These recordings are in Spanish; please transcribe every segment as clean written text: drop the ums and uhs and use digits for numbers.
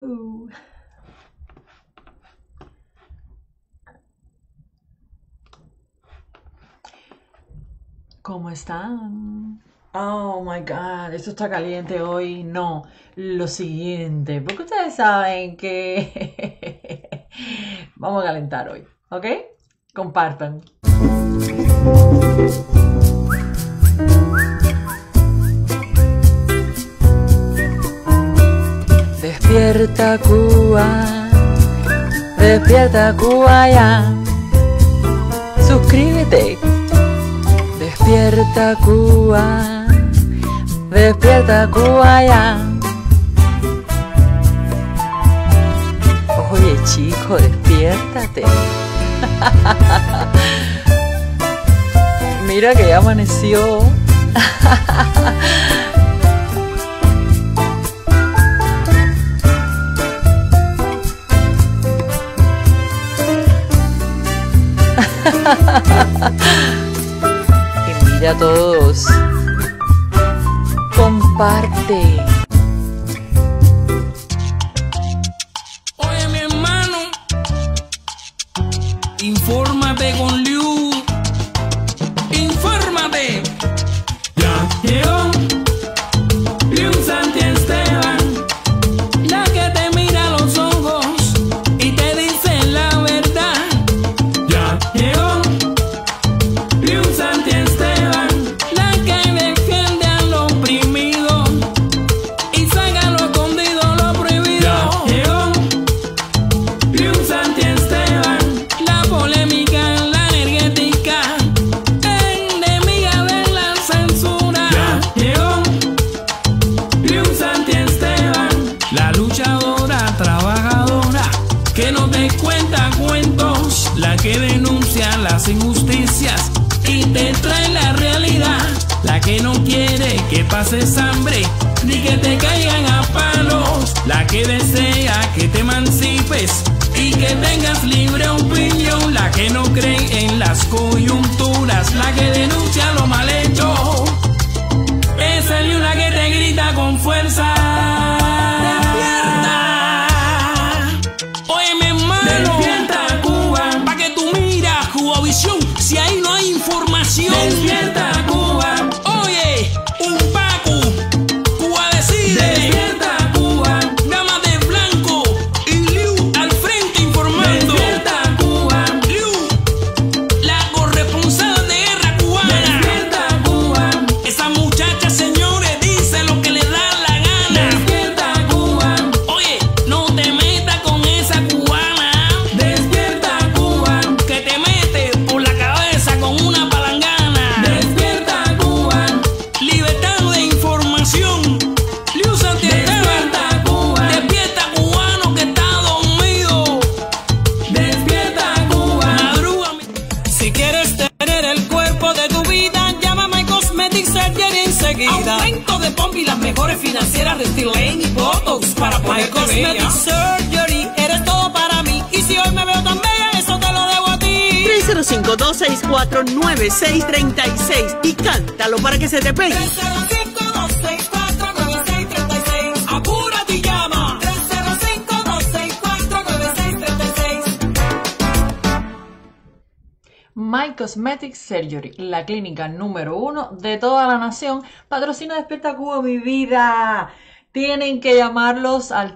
¿Cómo están? Oh my God, esto está caliente hoy. No, lo siguiente, porque ustedes saben que vamos a calentar hoy, ¿ok? Compartan. Despierta Cuba ya. Suscríbete. Despierta Cuba ya. Oye chico, despiértate. Mira que ya amaneció. Y mira a todos, comparte. Oye mi hermano, infórmate con Liu, infórmate. Ya llegó Liu Santi Esteban, la que te mira a los ojos y te dice la verdad. Ya llegó Liu Santi Esteban, la que defiende al oprimido y saca lo escondido, lo prohibido. Ya llegó Liu Santi Esteban, la polémica, la energética, enemiga de la censura. Ya llegó Liu Santi Esteban, la luchadora, trabajadora, que no te cuenta cuentos, la que denuncia las injusticias y te trae la realidad, la que no quiere que pases hambre ni que te caigan a palos, la que desea que te emancipes y que tengas libre opinión, la que no cree en las coyunturas, la que denuncia lo mal hecho. Esa es una que te grita con fuerza. ¡Despierta! Oye mi hermano, despierta Cuba, pa' que tú miras Cubavisión, si ahí no hay información. Despierta Cuba, oye, un Paco, Cuba decide. Despierta Cuba, Damas de Blanco y Liu al frente informando. Despierta Cuba, Liu, la corresponsal de guerra cubana. Despierta Cuba, esa muchacha señores dice lo que le da la gana. Despierta Cuba, oye, no te metas con esa cubana. Despierta Cuba, que te mete por la cabeza con una palangana. Despierta Cuba, libertad de información. Liu Santi Esteban, Cuba, despierta cubano que está dormido. Despierta Cuba, madruga. Si quieres tener el cuerpo de tu vida, llámame Cosmetic Surgery enseguida. Aumento de pompa y las mejores financieras, Restylane y Botox para poner Cosmetic Surgery, eres todo para mí. Y si hoy me veo tan bella, eso te lo debo a ti. 305-264-9636 y cántalo para que se te pegue. 305-264-9636. Apúrate y llama. 305-264-9636. My Cosmetic Surgery, la clínica número 1 de toda la nación, patrocina Despierta Cuba, mi vida. Tienen que llamarlos al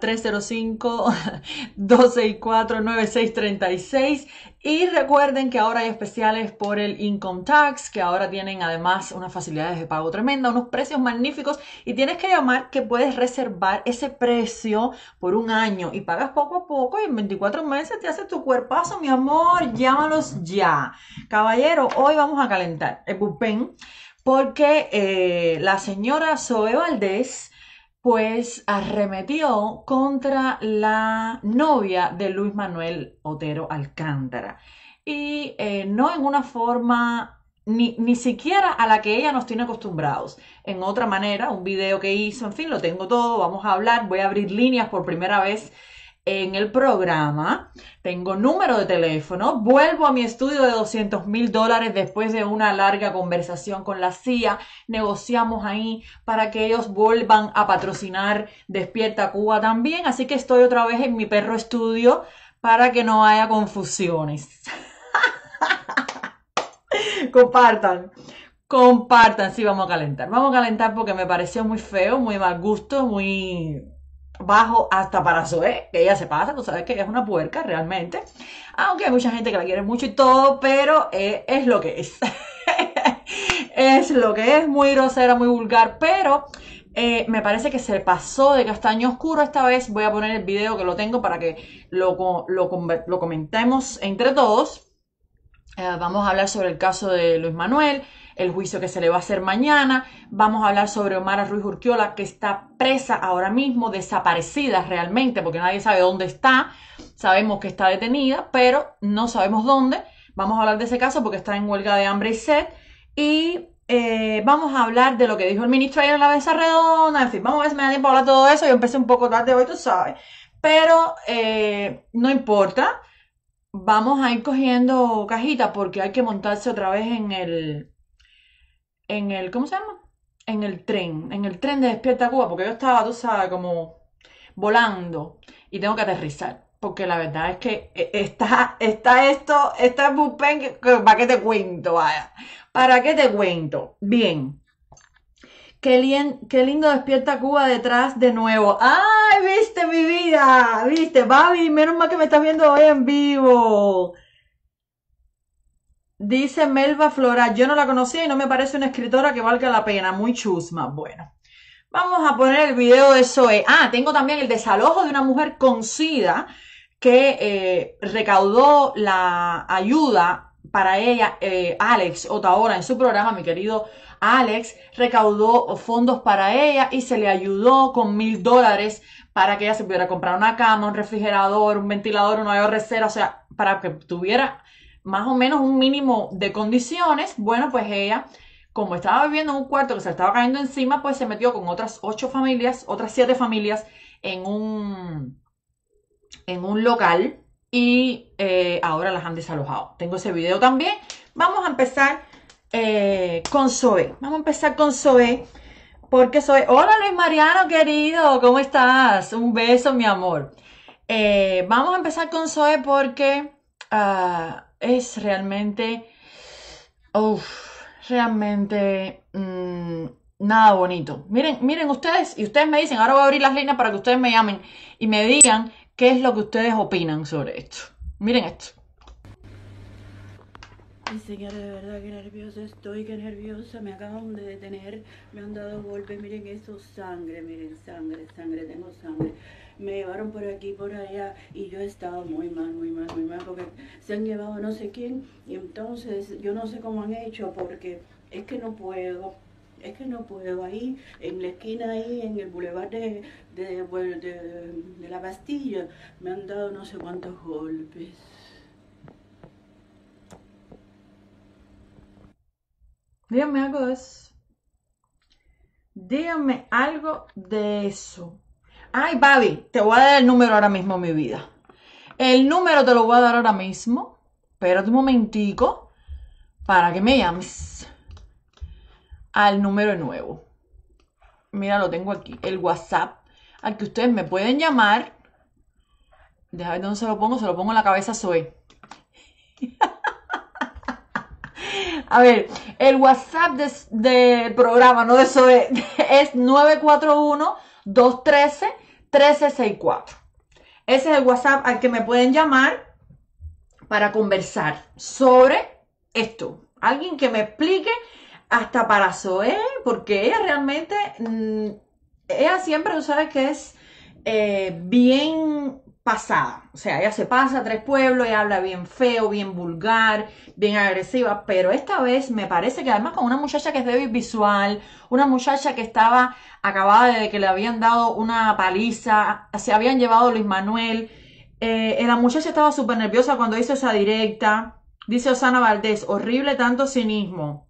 305-264-9636 y recuerden que ahora hay especiales por el Income Tax, que ahora tienen además unas facilidades de pago tremendas, unos precios magníficos, y tienes que llamar que puedes reservar ese precio por un año y pagas poco a poco y en 24 meses te haces tu cuerpazo, mi amor. Llámalos ya. Caballero, hoy vamos a calentar el bullpen porque la señora Zoe Valdés pues arremetió contra la novia de Luis Manuel Otero Alcántara. Y no en una forma ni siquiera a la que ella nos tiene acostumbrados. En otra manera, un video que hizo, en fin, lo tengo todo, vamos a hablar, voy a abrir líneas por primera vez en el programa, tengo número de teléfono, vuelvo a mi estudio de $200,000 después de una larga conversación con la CIA, negociamos ahí para que ellos vuelvan a patrocinar Despierta Cuba también, así que estoy otra vez en mi perro estudio para que no haya confusiones. Compartan, sí, vamos a calentar porque me pareció muy feo, muy mal gusto, muy bajo hasta para Zoe, que ella se pasa, tú sabes que ella es una puerca realmente, aunque hay mucha gente que la quiere mucho y todo, pero es lo que es. Es lo que es, muy grosera, muy vulgar, pero me parece que se pasó de castaño oscuro esta vez. Voy a poner el video que lo tengo para que lo comentemos entre todos. Vamos a hablar sobre el caso de Luis Manuel, el juicio que se le va a hacer mañana. Vamos a hablar sobre Omara Ruiz Urquiola, que está presa ahora mismo, desaparecida realmente, porque nadie sabe dónde está. Sabemos que está detenida, pero no sabemos dónde. Vamos a hablar de ese caso porque está en huelga de hambre y sed. Y vamos a hablar de lo que dijo el ministro ayer en la mesa redonda. En fin, vamos a ver si me da tiempo a hablar de todo eso. Yo empecé un poco tarde hoy, tú sabes. Pero no importa. Vamos a ir cogiendo cajita porque hay que montarse otra vez en el, ¿cómo se llama? En el tren de Despierta Cuba, porque yo estaba, tú sabes, como volando y tengo que aterrizar, porque la verdad es que está el bullpen, ¿para qué te cuento? Vaya, ¿para qué te cuento? Bien. Qué lindo Despierta Cuba detrás de nuevo. ¡Ay, viste mi vida! ¿Viste, Babi? Menos mal que me estás viendo hoy en vivo. Dice Melba Flora, yo no la conocía y no me parece una escritora que valga la pena. Muy chusma. Bueno, vamos a poner el video de Zoe. Tengo también el desalojo de una mujer con SIDA que recaudó la ayuda para ella, Alex Otaola, en su programa, mi querido Alex, recaudó fondos para ella y se le ayudó con $1,000 para que ella se pudiera comprar una cama, un refrigerador, un ventilador, una aerorecera, o sea, para que tuviera más o menos un mínimo de condiciones. Bueno, pues ella, como estaba viviendo en un cuarto que se le estaba cayendo encima, pues se metió con otras 7 familias en un local y ahora las han desalojado. Tengo ese video también. Vamos a empezar con Zoe. Vamos a empezar con Zoe porque Zoe... Hola Luis Mariano querido, ¿cómo estás? Un beso, mi amor. Vamos a empezar con Zoe porque es realmente nada bonito. Miren ustedes, y ustedes me dicen, ahora voy a abrir las líneas para que ustedes me llamen y me digan qué es lo que ustedes opinan sobre esto. Miren esto. Ay, señora, de verdad que nerviosa estoy, que nerviosa, me acaban de detener, me han dado golpes, miren eso, sangre, miren, sangre, tengo sangre. Me llevaron por aquí, por allá, y yo he estado muy mal, porque se han llevado no sé quién, y entonces yo no sé cómo han hecho, porque es que no puedo, ahí, en la esquina, ahí, en el bulevar de la Bastilla, me han dado no sé cuántos golpes. Díganme algo de eso. Díganme algo de eso. Ay, Babi, te voy a dar el número ahora mismo, mi vida. El número te lo voy a dar ahora mismo. Espérate un momentico para que me llames al número nuevo. Mira, lo tengo aquí. El WhatsApp al que ustedes me pueden llamar. Déjame ver dónde se lo pongo en la cabeza Zoe. A ver, el WhatsApp del programa, no de Zoe, es 941-213-1364. Ese es el WhatsApp al que me pueden llamar para conversar sobre esto. Alguien que me explique hasta para Zoe, porque ella realmente, ella siempre, tú sabes que es bien pasada, o sea, ella se pasa a 3 pueblos, ella habla bien feo, bien vulgar, bien agresiva, pero esta vez me parece que además con una muchacha que es débil visual, una muchacha que estaba acabada de que le habían dado una paliza, se habían llevado a Luis Manuel, la muchacha estaba súper nerviosa cuando hizo esa directa. Dice Osana Valdés, horrible tanto cinismo.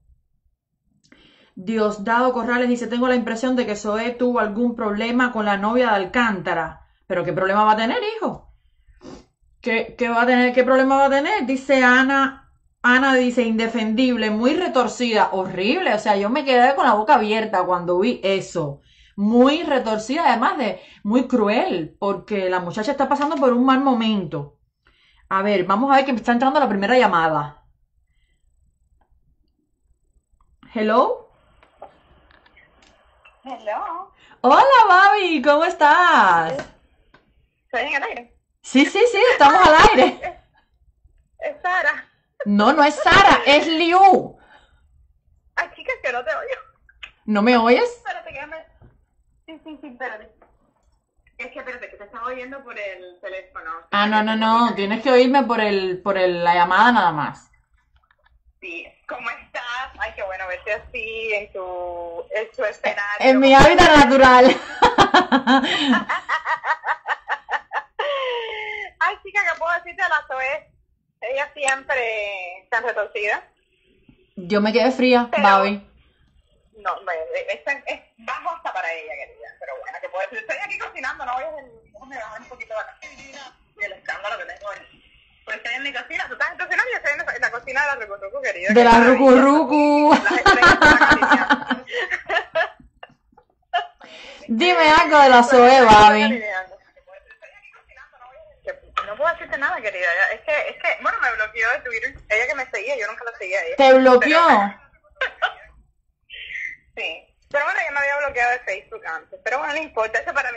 Diosdado Corrales dice, tengo la impresión de que Zoe tuvo algún problema con la novia de Alcántara. Pero ¿qué problema va a tener, hijo? ¿Qué va a tener? ¿Qué problema va a tener? Dice Ana. Ana dice, indefendible, muy retorcida, horrible. O sea, yo me quedé con la boca abierta cuando vi eso. Muy retorcida, además de muy cruel, porque la muchacha está pasando por un mal momento. A ver, vamos a ver que me está entrando la primera llamada. Hello. Hello. Hola, Babi, ¿cómo estás? ¿Estoy en el aire? Sí, estamos al aire. Es Sara. No, no es Sara, es Liu. Ay, chicas, que no te oigo. ¿No me oyes? Espérate, que me... Sí, espérate. Es que espérate, que te estaba oyendo por el teléfono. Ah, no, tienes que oírme por la llamada nada más. Sí, ¿cómo estás? Ay, qué bueno verte así en tu escenario. En mi hábitat natural. Ay, chica, ¿qué puedo decirte de la Zoe? Ella siempre tan retorcida. Yo me quedé fría, Pero- Babi. No, es bajo hasta para ella, querida. Pero bueno, ¿qué puedo decir? Estoy aquí cocinando, no voy a bajar un poquito la cocina y el escándalo que tengo ahí. Pues estoy en mi cocina, tú estás en tu cocina y yo estoy en la cocina de la Rucurucu, querida. De la Rucurucu. Las estrellas de la Calineando. Dime algo de la Zoe, Babi. No puedo decirte nada, querida. Es que, bueno, me bloqueó de Twitter. Ella que me seguía, yo nunca la seguía a ella. ¿Te bloqueó? Sí. Pero bueno, ella me había bloqueado de Facebook antes. Pero bueno, no importa. Eso para mí,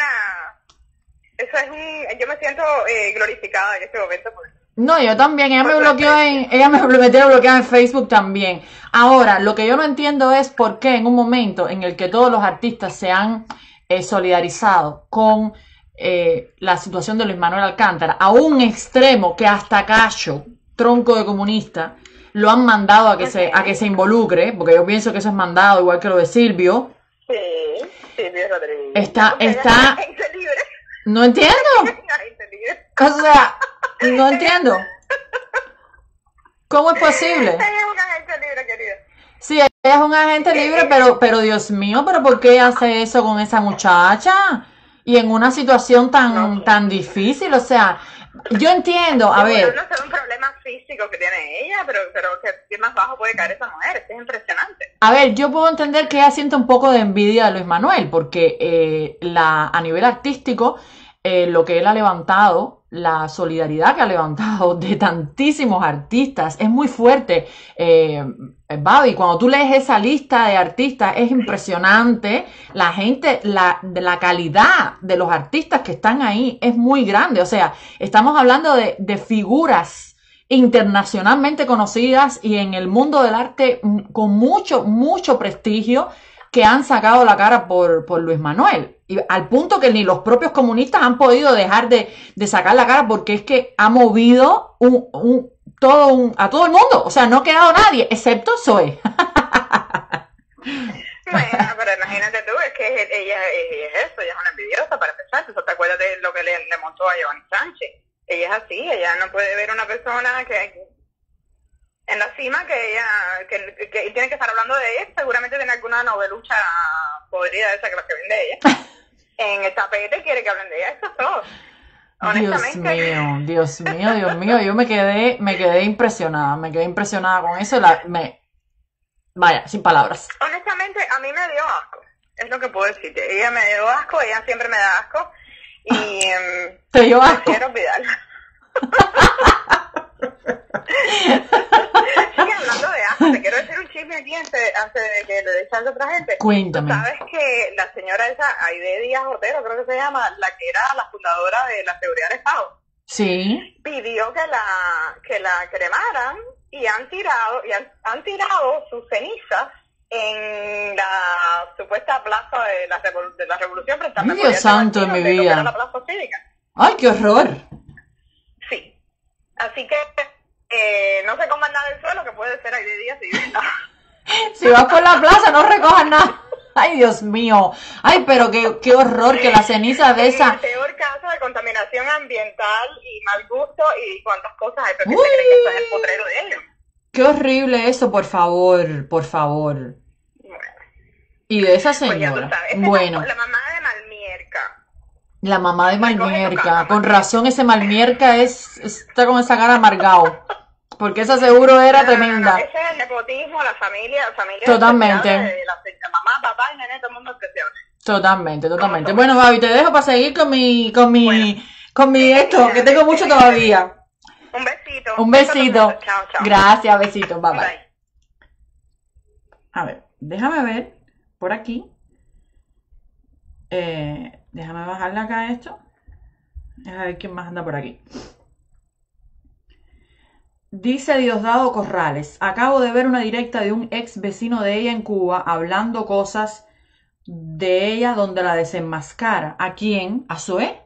yo me siento glorificada en este momento. Porque... No, yo también. Ella me tiene bloqueada en Facebook también. Ahora, lo que yo no entiendo es por qué en un momento en el que todos los artistas se han solidarizado con la situación de Luis Manuel Alcántara, a un extremo que hasta Cacho, tronco de comunista, lo han mandado a que se involucre, porque yo pienso que eso es mandado, igual que lo de Silvio. Sí, Silvio Rodríguez. Está... Gente libre. No entiendo. Gente libre. O sea, no entiendo. ¿Cómo es posible? Ella es una gente libre, querida. Sí, ella es un agente libre, pero Dios mío, ¿pero por qué hace eso con esa muchacha? Y en una situación tan difícil, o sea, yo entiendo, a ver. No sé un problema físico que tiene ella, pero que más bajo puede caer esa mujer, es impresionante. A ver, yo puedo entender que ella siente un poco de envidia de Luis Manuel, porque a nivel artístico, lo que él ha levantado, la solidaridad que ha levantado de tantísimos artistas, es muy fuerte. Babi, cuando tú lees esa lista de artistas, es impresionante. La gente, la calidad de los artistas que están ahí es muy grande. O sea, estamos hablando de figuras internacionalmente conocidas y en el mundo del arte con mucho prestigio, que han sacado la cara por Luis Manuel, y al punto que ni los propios comunistas han podido dejar de sacar la cara, porque es que ha movido a todo el mundo. O sea, no ha quedado nadie, excepto Zoe. Bueno, pero imagínate tú, es que ella es eso, ella es una envidiosa para empezar. ¿Tú te acuerdas de lo que le montó a Giovanni Sánchez? Ella es así, ella no puede ver una persona que en la cima que tiene que estar hablando de ella. Seguramente tiene alguna novelucha podrida de esa que vende ella. En el tapete quiere que hablen de ella, eso es todo. Honestamente. Dios mío, yo me quedé impresionada con eso. Vaya, sin palabras. Honestamente, a mí me dio asco, es lo que puedo decirte. Ella me dio asco, ella siempre me da asco, y ¿Te dio asco? prefiero olvidarla. Sí, hablando de asco, te quiero decir un chisme aquí antes de que le des chance a otra gente. Cuéntame. ¿Tú sabes que la señora esa, Aide Díaz Otero, creo que se llama, la que era la fundadora de la Seguridad del Estado, Sí. pidió que la cremaran y han tirado sus cenizas en la supuesta plaza de la Revolución frente al Ay, Memorial Dios santo de mi Martínez, de lo que vida. era la plaza cívica. ¡Ay, qué horror! Sí. Así que no se coman nada del suelo, que puede ser Aide Díaz y Si vas por la plaza, no recojas nada. ¡Ay, Dios mío! ¡Ay, pero qué horror que la ceniza de esa... El peor caso de contaminación ambiental y mal gusto y cuántas cosas hay, pero que se cree que esto es el potrero de ellos. ¡Qué horrible eso! Por favor. Bueno, Y de esa pues ya tú señora. sabes. Bueno, La mamá de Malmierca. La mamá de Recoge tu Malmierca. casa, Con Martín. razón ese Malmierca está con esa cara amargado. Porque esa seguro era No, tremenda. ese es el nepotismo, la familia Totalmente. de la mamá, papá y nene, todo el mundo especial. Totalmente, totalmente. ¿Cómo Bueno, Babi, te dejo para seguir con mi esto, que tengo mucho todavía. Un besito. Un besito. Chao, chao. Gracias, besitos. Bye, bye. Bye. A ver, déjame ver por aquí. Déjame bajarle acá esto. A ver quién más anda por aquí. Dice Diosdado Corrales: acabo de ver una directa de un ex vecino de ella en Cuba hablando cosas de ella donde la desenmascara. ¿A quién? ¿A Zoé?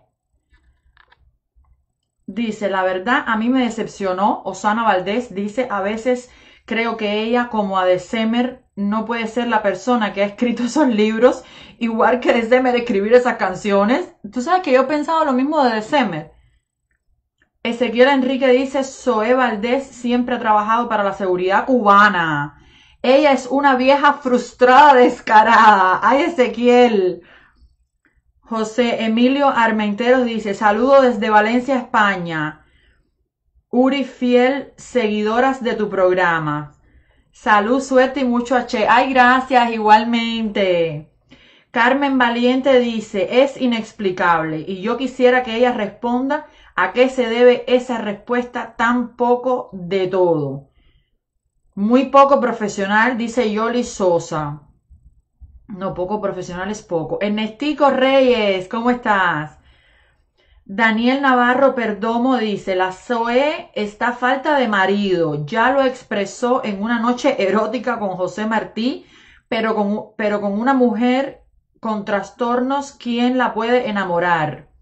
Dice: la verdad a mí me decepcionó. Osana Valdés dice: a veces creo que ella, como a December, no puede ser la persona que ha escrito esos libros, igual que December escribir esas canciones. Tú sabes que yo he pensado lo mismo de December. Ezequiel Enrique dice: Zoé Valdés siempre ha trabajado para la seguridad cubana. Ella es una vieja frustrada, descarada. ¡Ay, Ezequiel! José Emilio Armenteros dice: saludo desde Valencia, España. Uri fiel, seguidoras de tu programa. Salud, suerte y mucho H. ¡Ay, gracias! Igualmente. Carmen Valiente dice: es inexplicable y yo quisiera que ella responda a qué se debe esa respuesta tan poco de todo. Muy poco profesional, dice Yoli Sosa. No, poco profesional es poco. Ernestico Reyes, ¿cómo estás? Daniel Navarro Perdomo dice: la Zoé está falta de marido. Ya lo expresó en una noche erótica con José Martí, pero con una mujer con trastornos, ¿quién la puede enamorar?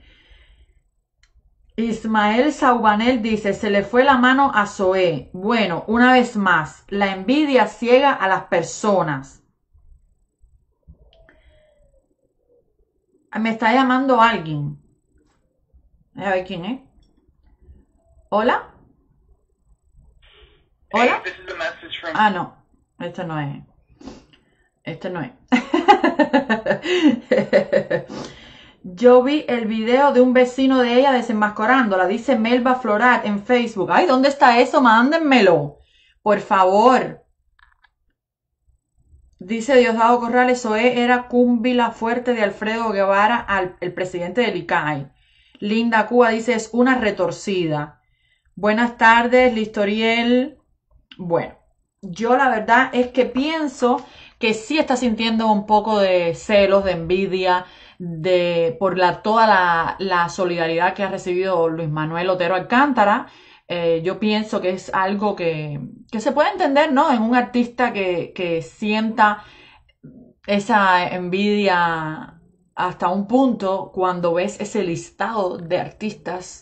Ismael Saubanel dice: se le fue la mano a Zoé. Bueno, una vez más, la envidia ciega a las personas. Me está llamando alguien. A ver quién es. ¿Hola? ¿Hola? Ah, no. Esto no es. Esto no es. Yo vi el video de un vecino de ella desenmascarándola. Dice Melba Florat en Facebook. Ay, ¿dónde está eso? Mándenmelo. Por favor. Dice Diosdado Corrales: Zoé era cúmbila fuerte de Alfredo Guevara, el presidente del ICAI. Linda Cuba dice: es una retorcida. Buenas tardes, Listoriel. Bueno, yo la verdad es que pienso que sí está sintiendo un poco de celos, de envidia, por toda la solidaridad que ha recibido Luis Manuel Otero Alcántara. Yo pienso que es algo que se puede entender, ¿no? En un artista que sienta esa envidia hasta un punto cuando ves ese listado de artistas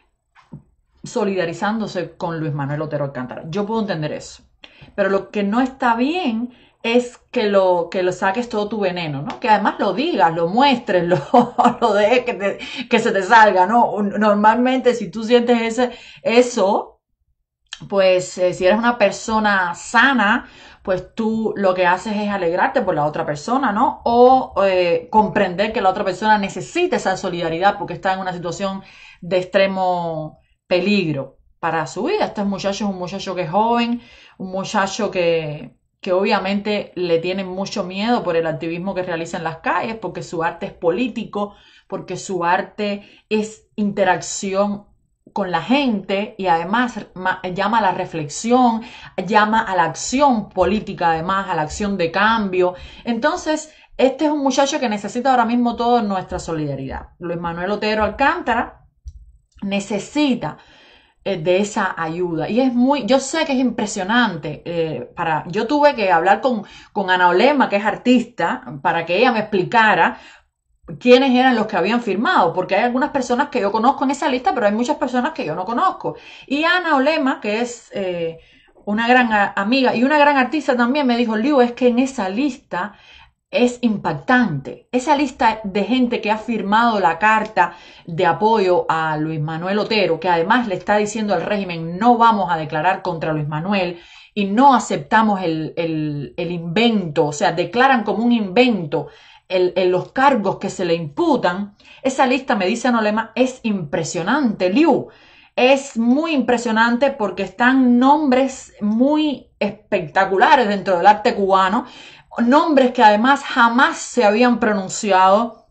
solidarizándose con Luis Manuel Otero Alcántara. Yo puedo entender eso. Pero lo que no está bien es que lo saques todo tu veneno, ¿no? Que además lo digas, lo muestres, lo dejes que se te salga, ¿no? Normalmente si tú sientes eso, pues si eres una persona sana, pues tú lo que haces es alegrarte por la otra persona, ¿no? O comprender que la otra persona necesita esa solidaridad porque está en una situación de extremo peligro para su vida. Este muchacho es un muchacho que es joven, un muchacho que obviamente le tienen mucho miedo por el activismo que realiza en las calles, porque su arte es político, porque su arte es interacción con la gente y además llama a la reflexión, llama a la acción política, además a la acción de cambio. Entonces, este es un muchacho que necesita ahora mismo toda nuestra solidaridad. Luis Manuel Otero Alcántara necesita de esa ayuda y yo sé que es impresionante. Yo tuve que hablar con Ana Olema, que es artista, para que ella me explicara quiénes eran los que habían firmado, porque hay algunas personas que yo conozco en esa lista, pero hay muchas personas que yo no conozco. Y Ana Olema, que es una gran amiga y una gran artista también, me dijo: Liu, es que en esa lista es impactante. Esa lista de gente que ha firmado la carta de apoyo a Luis Manuel Otero, que además le está diciendo al régimen: no vamos a declarar contra Luis Manuel y no aceptamos el invento, o sea, declaran como un invento los cargos que se le imputan, esa lista, me dice Nolema, es impresionante, Liu. Es muy impresionante porque están nombres muy espectaculares dentro del arte cubano, nombres que además jamás se habían pronunciado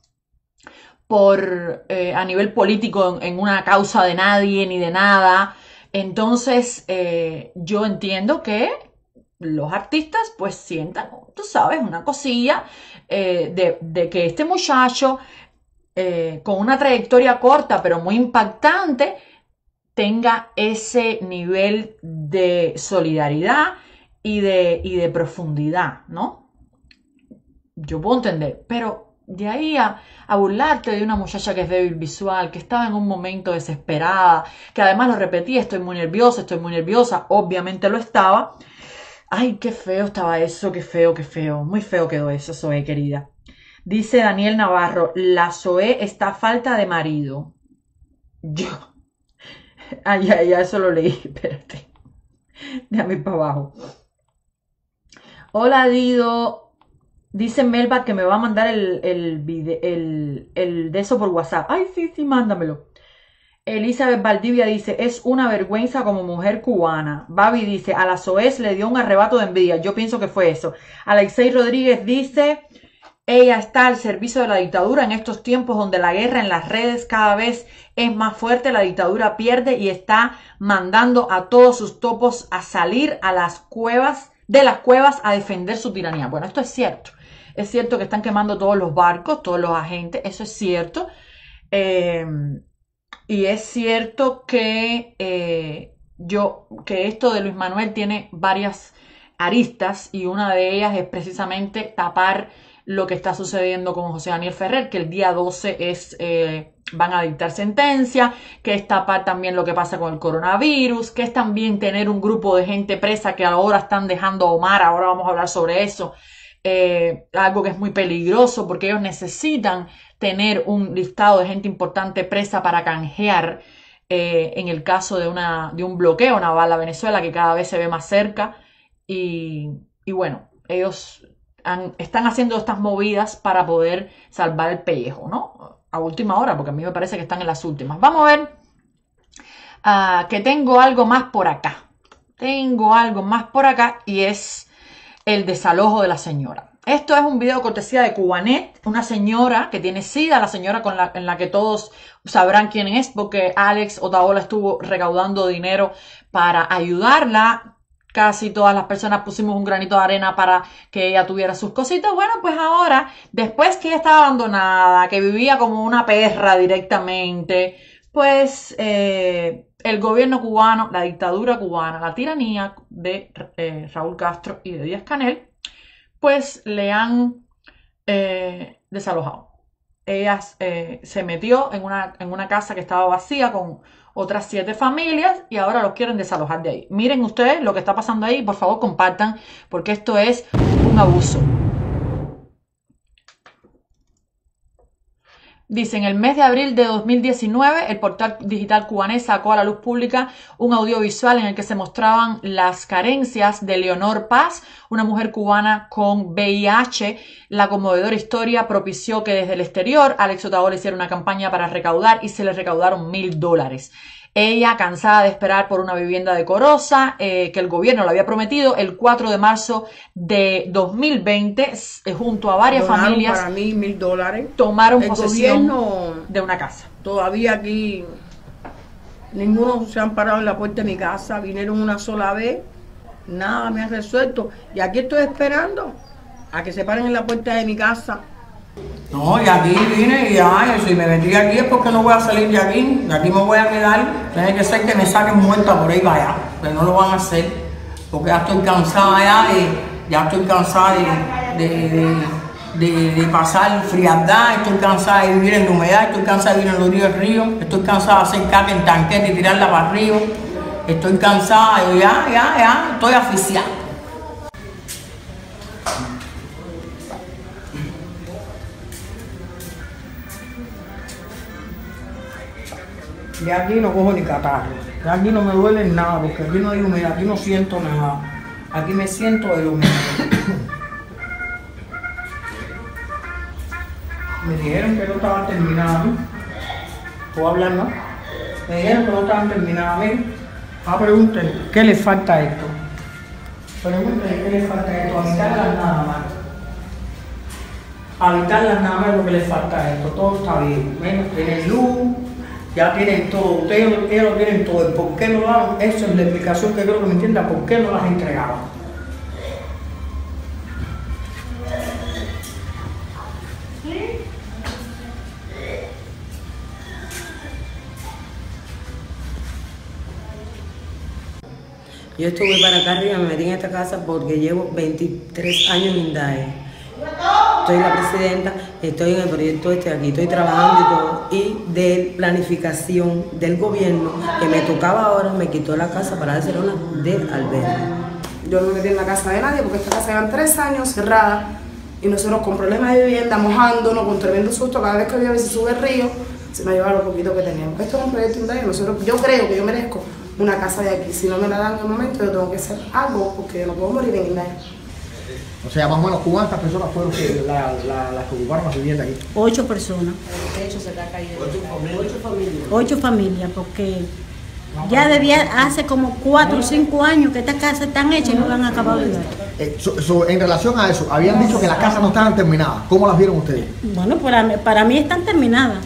a nivel político en una causa de nadie ni de nada. Entonces yo entiendo que los artistas pues sientan, tú sabes, una cosilla de que este muchacho con una trayectoria corta pero muy impactante tenga ese nivel de solidaridad y de profundidad, ¿no? Yo puedo entender, pero de ahí a burlarte de una muchacha que es débil visual, que estaba en un momento desesperada, que además lo repetía, estoy muy nerviosa, obviamente lo estaba. Ay, qué feo estaba eso, qué feo, muy feo quedó eso, Zoé, querida. Dice Daniel Navarro, la Zoé está a falta de marido. Ya, eso lo leí, espérate. Déjame ir para abajo. Hola, Dido. Dice Melba que me va a mandar el de eso por WhatsApp. Ay, sí, mándamelo. Elizabeth Valdivia dice, es una vergüenza como mujer cubana. Babi dice, a la Zoé le dio un arrebato de envidia. Yo pienso que fue eso. Alexei Rodríguez dice, ella está al servicio de la dictadura en estos tiempos donde la guerra en las redes cada vez es más fuerte. La dictadura pierde y está mandando a todos sus topos a salir a las cuevas, de las cuevas a defender su tiranía. Bueno, esto es cierto. Es cierto que están quemando todos los barcos, todos los agentes. Eso es cierto. Y es cierto que esto de Luis Manuel tiene varias aristas y una de ellas es precisamente tapar lo que está sucediendo con José Daniel Ferrer, que el día 12 van a dictar sentencia, que es tapar también lo que pasa con el coronavirus, que es también tener un grupo de gente presa que ahora están dejando a Omar, ahora vamos a hablar sobre eso, algo que es muy peligroso porque ellos necesitan tener un listado de gente importante presa para canjear en el caso de un bloqueo naval a Venezuela que cada vez se ve más cerca y bueno, ellos están haciendo estas movidas para poder salvar el pellejo, ¿no? A última hora, porque a mí me parece que están en las últimas. Vamos a ver que tengo algo más por acá. Y es el desalojo de la señora. Esto es un video cortesía de Cubanet, una señora que tiene SIDA, la señora en la que todos sabrán quién es, porque Alex Otaola estuvo recaudando dinero para ayudarla. Casi todas las personas pusimos un granito de arena para que ella tuviera sus cositas. Bueno, pues ahora, después que ella estaba abandonada, que vivía como una perra directamente, pues el gobierno cubano, la dictadura cubana, la tiranía de Raúl Castro y de Díaz-Canel, pues le han desalojado. Ella se metió en una casa que estaba vacía con otras 7 familias y ahora los quieren desalojar de ahí. Miren ustedes lo que está pasando ahí, por favor compartan, porque esto es un abuso. Dice, en el mes de abril de 2019, el portal digital Cubanet sacó a la luz pública un audiovisual en el que se mostraban las carencias de Leonor Paz, una mujer cubana con VIH. La conmovedora historia propició que desde el exterior Alex Otaola hiciera una campaña para recaudar y se le recaudaron $1000. Ella, cansada de esperar por una vivienda decorosa que el gobierno le había prometido, el 4 de marzo de 2020, junto a varias familias, para mí $1000, tomaron el posesión gobierno, de una casa. Todavía aquí ninguno se han parado en la puerta de mi casa, vinieron una sola vez, nada me han resuelto y aquí estoy esperando a que se paren en la puerta de mi casa. No, y aquí vine y ya, si me metí aquí es porque no voy a salir de aquí me voy a quedar, tiene que ser que me saquen muerta por ahí para allá, pero no lo van a hacer, porque ya estoy cansada de pasar frialdad, estoy cansada de vivir en la humedad, estoy cansada de vivir en los ríos del río, estoy cansada de hacer caca en tanquete y tirarla para arriba, estoy cansada, ya, estoy asfixiada. De aquí no cojo ni catarro, de aquí no me duele nada, porque aquí no hay humedad, aquí no siento nada, aquí me siento de lo mismo. Me dijeron que no estaban terminadas. ¿Puedo hablar, no? Me dijeron que no estaban terminadas. Miren, pregunten, ¿qué les falta a esto? Pregunten, ¿qué les falta a esto? Habitarlas nada más. Habitarlas nada más es lo que les falta a esto. Todo está bien. Miren, tienen luz, ya tienen todo. Ustedes lo tienen todo. ¿Por qué no lo han? Esa es la explicación que creo que me entienda. ¿Por qué no las entregaron? Yo estuve para acá arriba, me metí en esta casa porque llevo 23 años en INDAE. Soy la presidenta, estoy en el proyecto aquí, estoy trabajando y todo. Y de planificación del gobierno, que me tocaba ahora, me quitó la casa para hacer una de albergue. Yo no me metí en la casa de nadie porque esta casa llevan 3 años cerrada y nosotros con problemas de vivienda, mojándonos, con tremendo susto, cada vez que había se sube el río, se me lleva lo poquito que teníamos. Esto es un proyecto INDAE, yo creo que yo merezco una casa de aquí. Si no me la dan en el momento, yo tengo que hacer algo porque yo no puedo morir en INDAE. O sea, más o menos, ¿cuántas personas fueron las que ocuparon las viviendas aquí? 8 personas. El techo se está cayendo. 8 familias. 8 familias, porque ya hace como 4 o 5 años que estas casas están hechas y no las han acabado de dar. En relación a eso, habían dicho que las casas no estaban terminadas. ¿Cómo las vieron ustedes? Bueno, para mí están terminadas.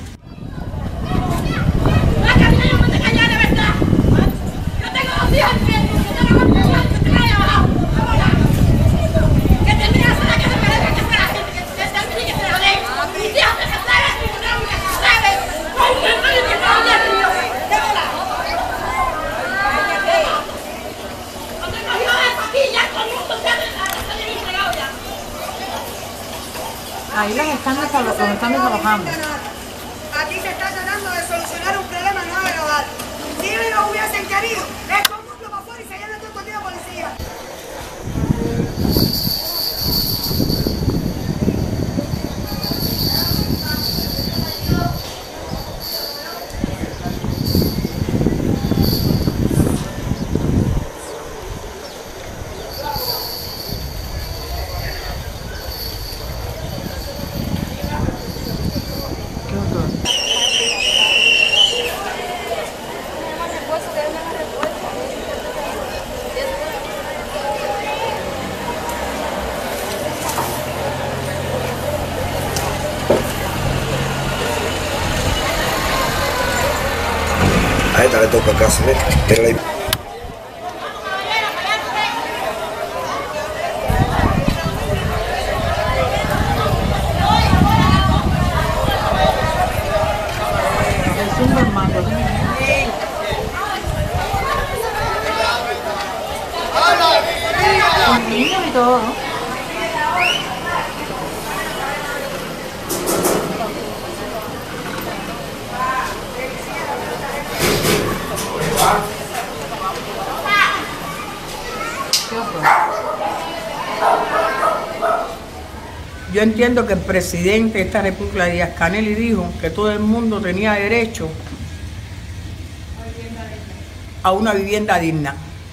Ahí las están desalojando. Aquí se está tratando de solucionar un problema no agravado. Si ellos hubiesen querido, es como un para afuera y se llenan todo el día policía. A esta le toca casa, mira ahí. Con niños y todo. Yo entiendo que el presidente de esta República, Díaz-Canel, dijo que todo el mundo tenía derecho a una vivienda digna.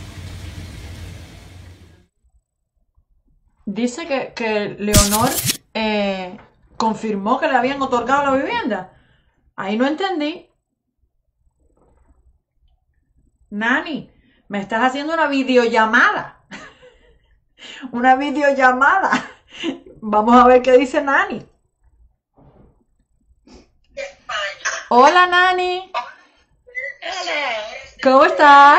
Dice que Leonor confirmó que le habían otorgado la vivienda. Ahí no entendí. Nani, me estás haciendo una videollamada. Una videollamada. Vamos a ver qué dice Nani. Hola, Nani. Hola. ¿Cómo estás?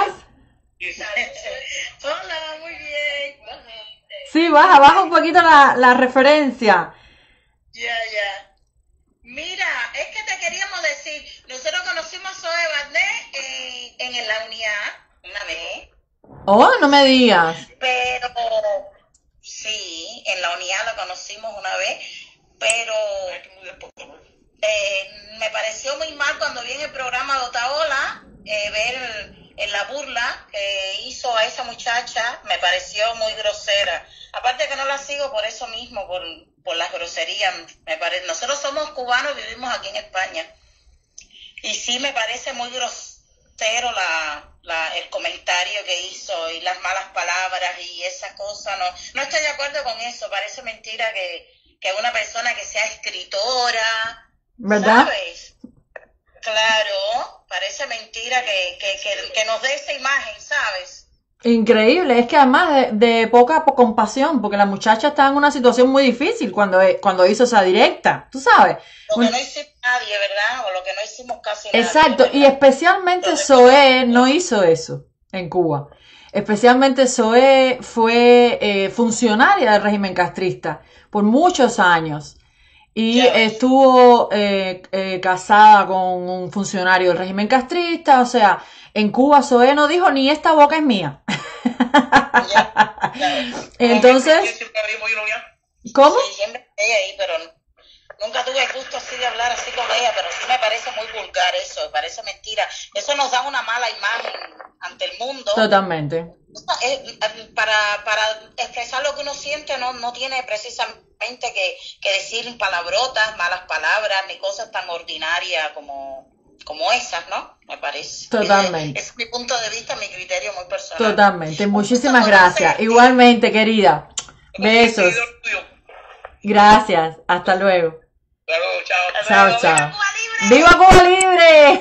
Hola, muy bien. Sí, baja un poquito la referencia. Ya. Mira, es que te queríamos decir, nosotros conocimos a Zoe Barnet en la unidad una vez. Oh, no me digas. Pero, sí, en la unidad la conocimos una vez, pero me pareció muy mal cuando vi en el programa de Otaola ver la burla que hizo a esa muchacha, me pareció muy grosera. Aparte que no la sigo por eso mismo, por las groserías. Nosotros somos cubanos y vivimos aquí en España. Y sí me parece muy grosero el comentario que hizo y las malas palabras y esas cosas. No estoy de acuerdo con eso. Parece mentira que una persona que sea escritora, ¿verdad? ¿sabes? Claro, parece mentira que nos dé esa imagen, ¿sabes? Increíble, es que además de poca compasión, porque la muchacha estaba en una situación muy difícil cuando hizo esa directa, tú sabes. Lo que no hicimos nadie, ¿verdad? O lo que no hicimos casi nadie. Exacto, y especialmente Zoé no hizo eso en Cuba. Especialmente Zoé fue funcionaria del régimen castrista por muchos años y estuvo casada con un funcionario del régimen castrista, o sea, en Cuba Zoé no dijo ni esta boca es mía. Entonces, ¿cómo? Sí, siempre ella ahí, pero nunca tuve el gusto así de hablar así con ella, pero sí me parece muy vulgar eso, me parece mentira. Eso nos da una mala imagen ante el mundo. Totalmente. Para expresar lo que uno siente no tiene precisamente que decir palabrotas, malas palabras, ni cosas tan ordinarias como esas, ¿no? Me parece. Totalmente. Es mi punto de vista, mi criterio muy personal. Totalmente. Muchísimas gracias. Igualmente, querida. Besos. Gracias. Hasta luego. Chao, chao. ¡Viva Cuba Libre!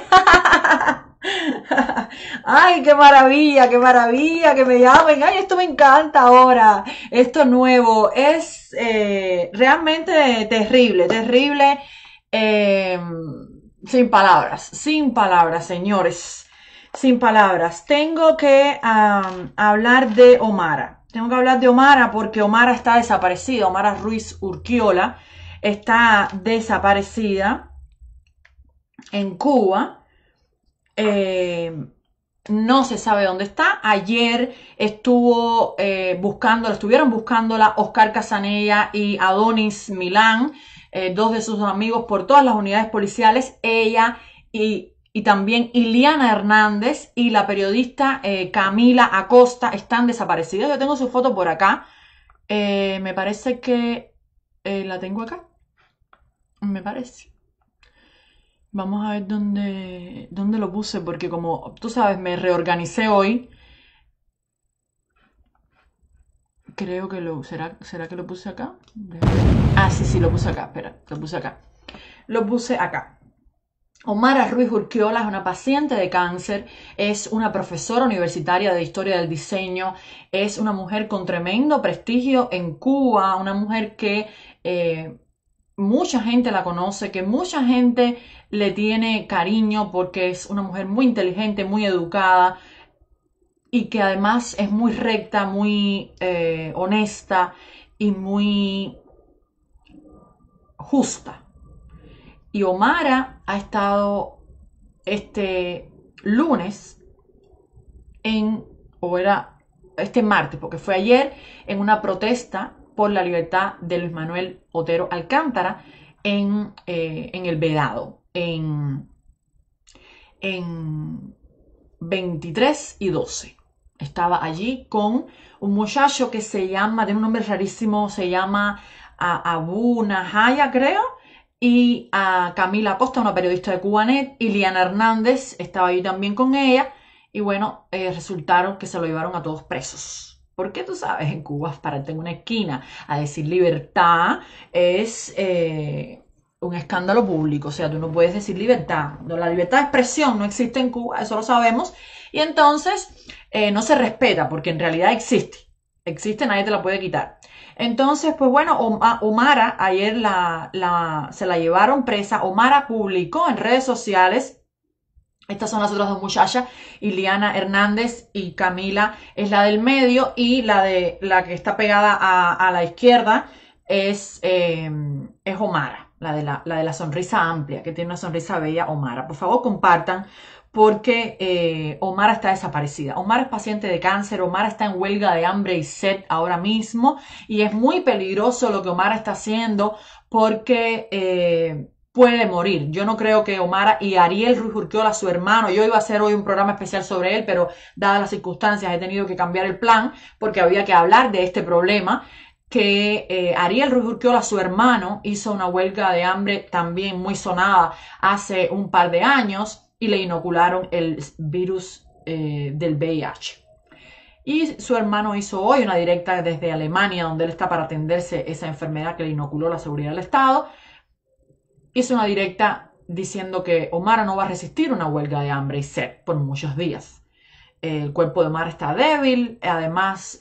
Ay, qué maravilla que me llamen. Ay, esto me encanta ahora. Esto nuevo es realmente terrible. Sin palabras, señores. Sin palabras. Tengo que hablar de Omara. Porque Omara está desaparecida. Omara Ruiz Urquiola está desaparecida en Cuba. No se sabe dónde está. Ayer estuvieron buscándola Oscar Casanella y Adonis Milán, dos de sus amigos, por todas las unidades policiales. Ella y también Iliana Hernández y la periodista Camila Acosta están desaparecidas. Yo tengo su foto por acá. Me parece que la tengo acá. Me parece. Vamos a ver dónde lo puse, porque como tú sabes, me reorganicé hoy. Creo que ¿será que lo puse acá? Ah, sí, lo puse acá. Espera, lo puse acá. Omara Ruiz Urquiola es una paciente de cáncer, es una profesora universitaria de historia del diseño, es una mujer con tremendo prestigio en Cuba, una mujer que mucha gente la conoce, que mucha gente le tiene cariño porque es una mujer muy inteligente, muy educada y que además es muy recta, muy honesta y muy justa. Y Omara ha estado este martes, porque fue ayer, en una protesta por la libertad de Luis Manuel Otero Alcántara en el Vedado, en 23 y 12. Estaba allí con un muchacho que tiene un nombre rarísimo, se llama Abu Nahaya, creo, y a Camila Acosta, una periodista de Cubanet, y Liana Hernández estaba allí también con ella, y bueno, resultaron que se lo llevaron a todos presos. Porque tú sabes, en Cuba, pararte en una esquina a decir libertad es un escándalo público. O sea, tú no puedes decir libertad. La libertad de expresión no existe en Cuba, eso lo sabemos. Y entonces no se respeta, porque en realidad existe. Existe, nadie te la puede quitar. Entonces, pues bueno, Omara, ayer se la llevaron presa. Omara publicó en redes sociales. Estas son las otras dos muchachas, Iliana Hernández y Camila es la del medio, y la que está pegada a la izquierda es Omara, la de la sonrisa amplia, que tiene una sonrisa bella. Omara, por favor compartan, porque Omara está desaparecida. Omara es paciente de cáncer, Omara está en huelga de hambre y sed ahora mismo, y es muy peligroso lo que Omara está haciendo, porque puede morir. Yo no creo que Omara y Ariel Ruiz Urquiola, su hermano, yo iba a hacer hoy un programa especial sobre él, pero dadas las circunstancias he tenido que cambiar el plan porque había que hablar de este problema, que Ariel Ruiz Urquiola, su hermano, hizo una huelga de hambre también muy sonada hace un par de años y le inocularon el virus del VIH. Y su hermano hizo hoy una directa desde Alemania, donde él está para atenderse esa enfermedad que le inoculó la seguridad del Estado. Hizo una directa diciendo que Omara no va a resistir una huelga de hambre y sed por muchos días. El cuerpo de Omara está débil, además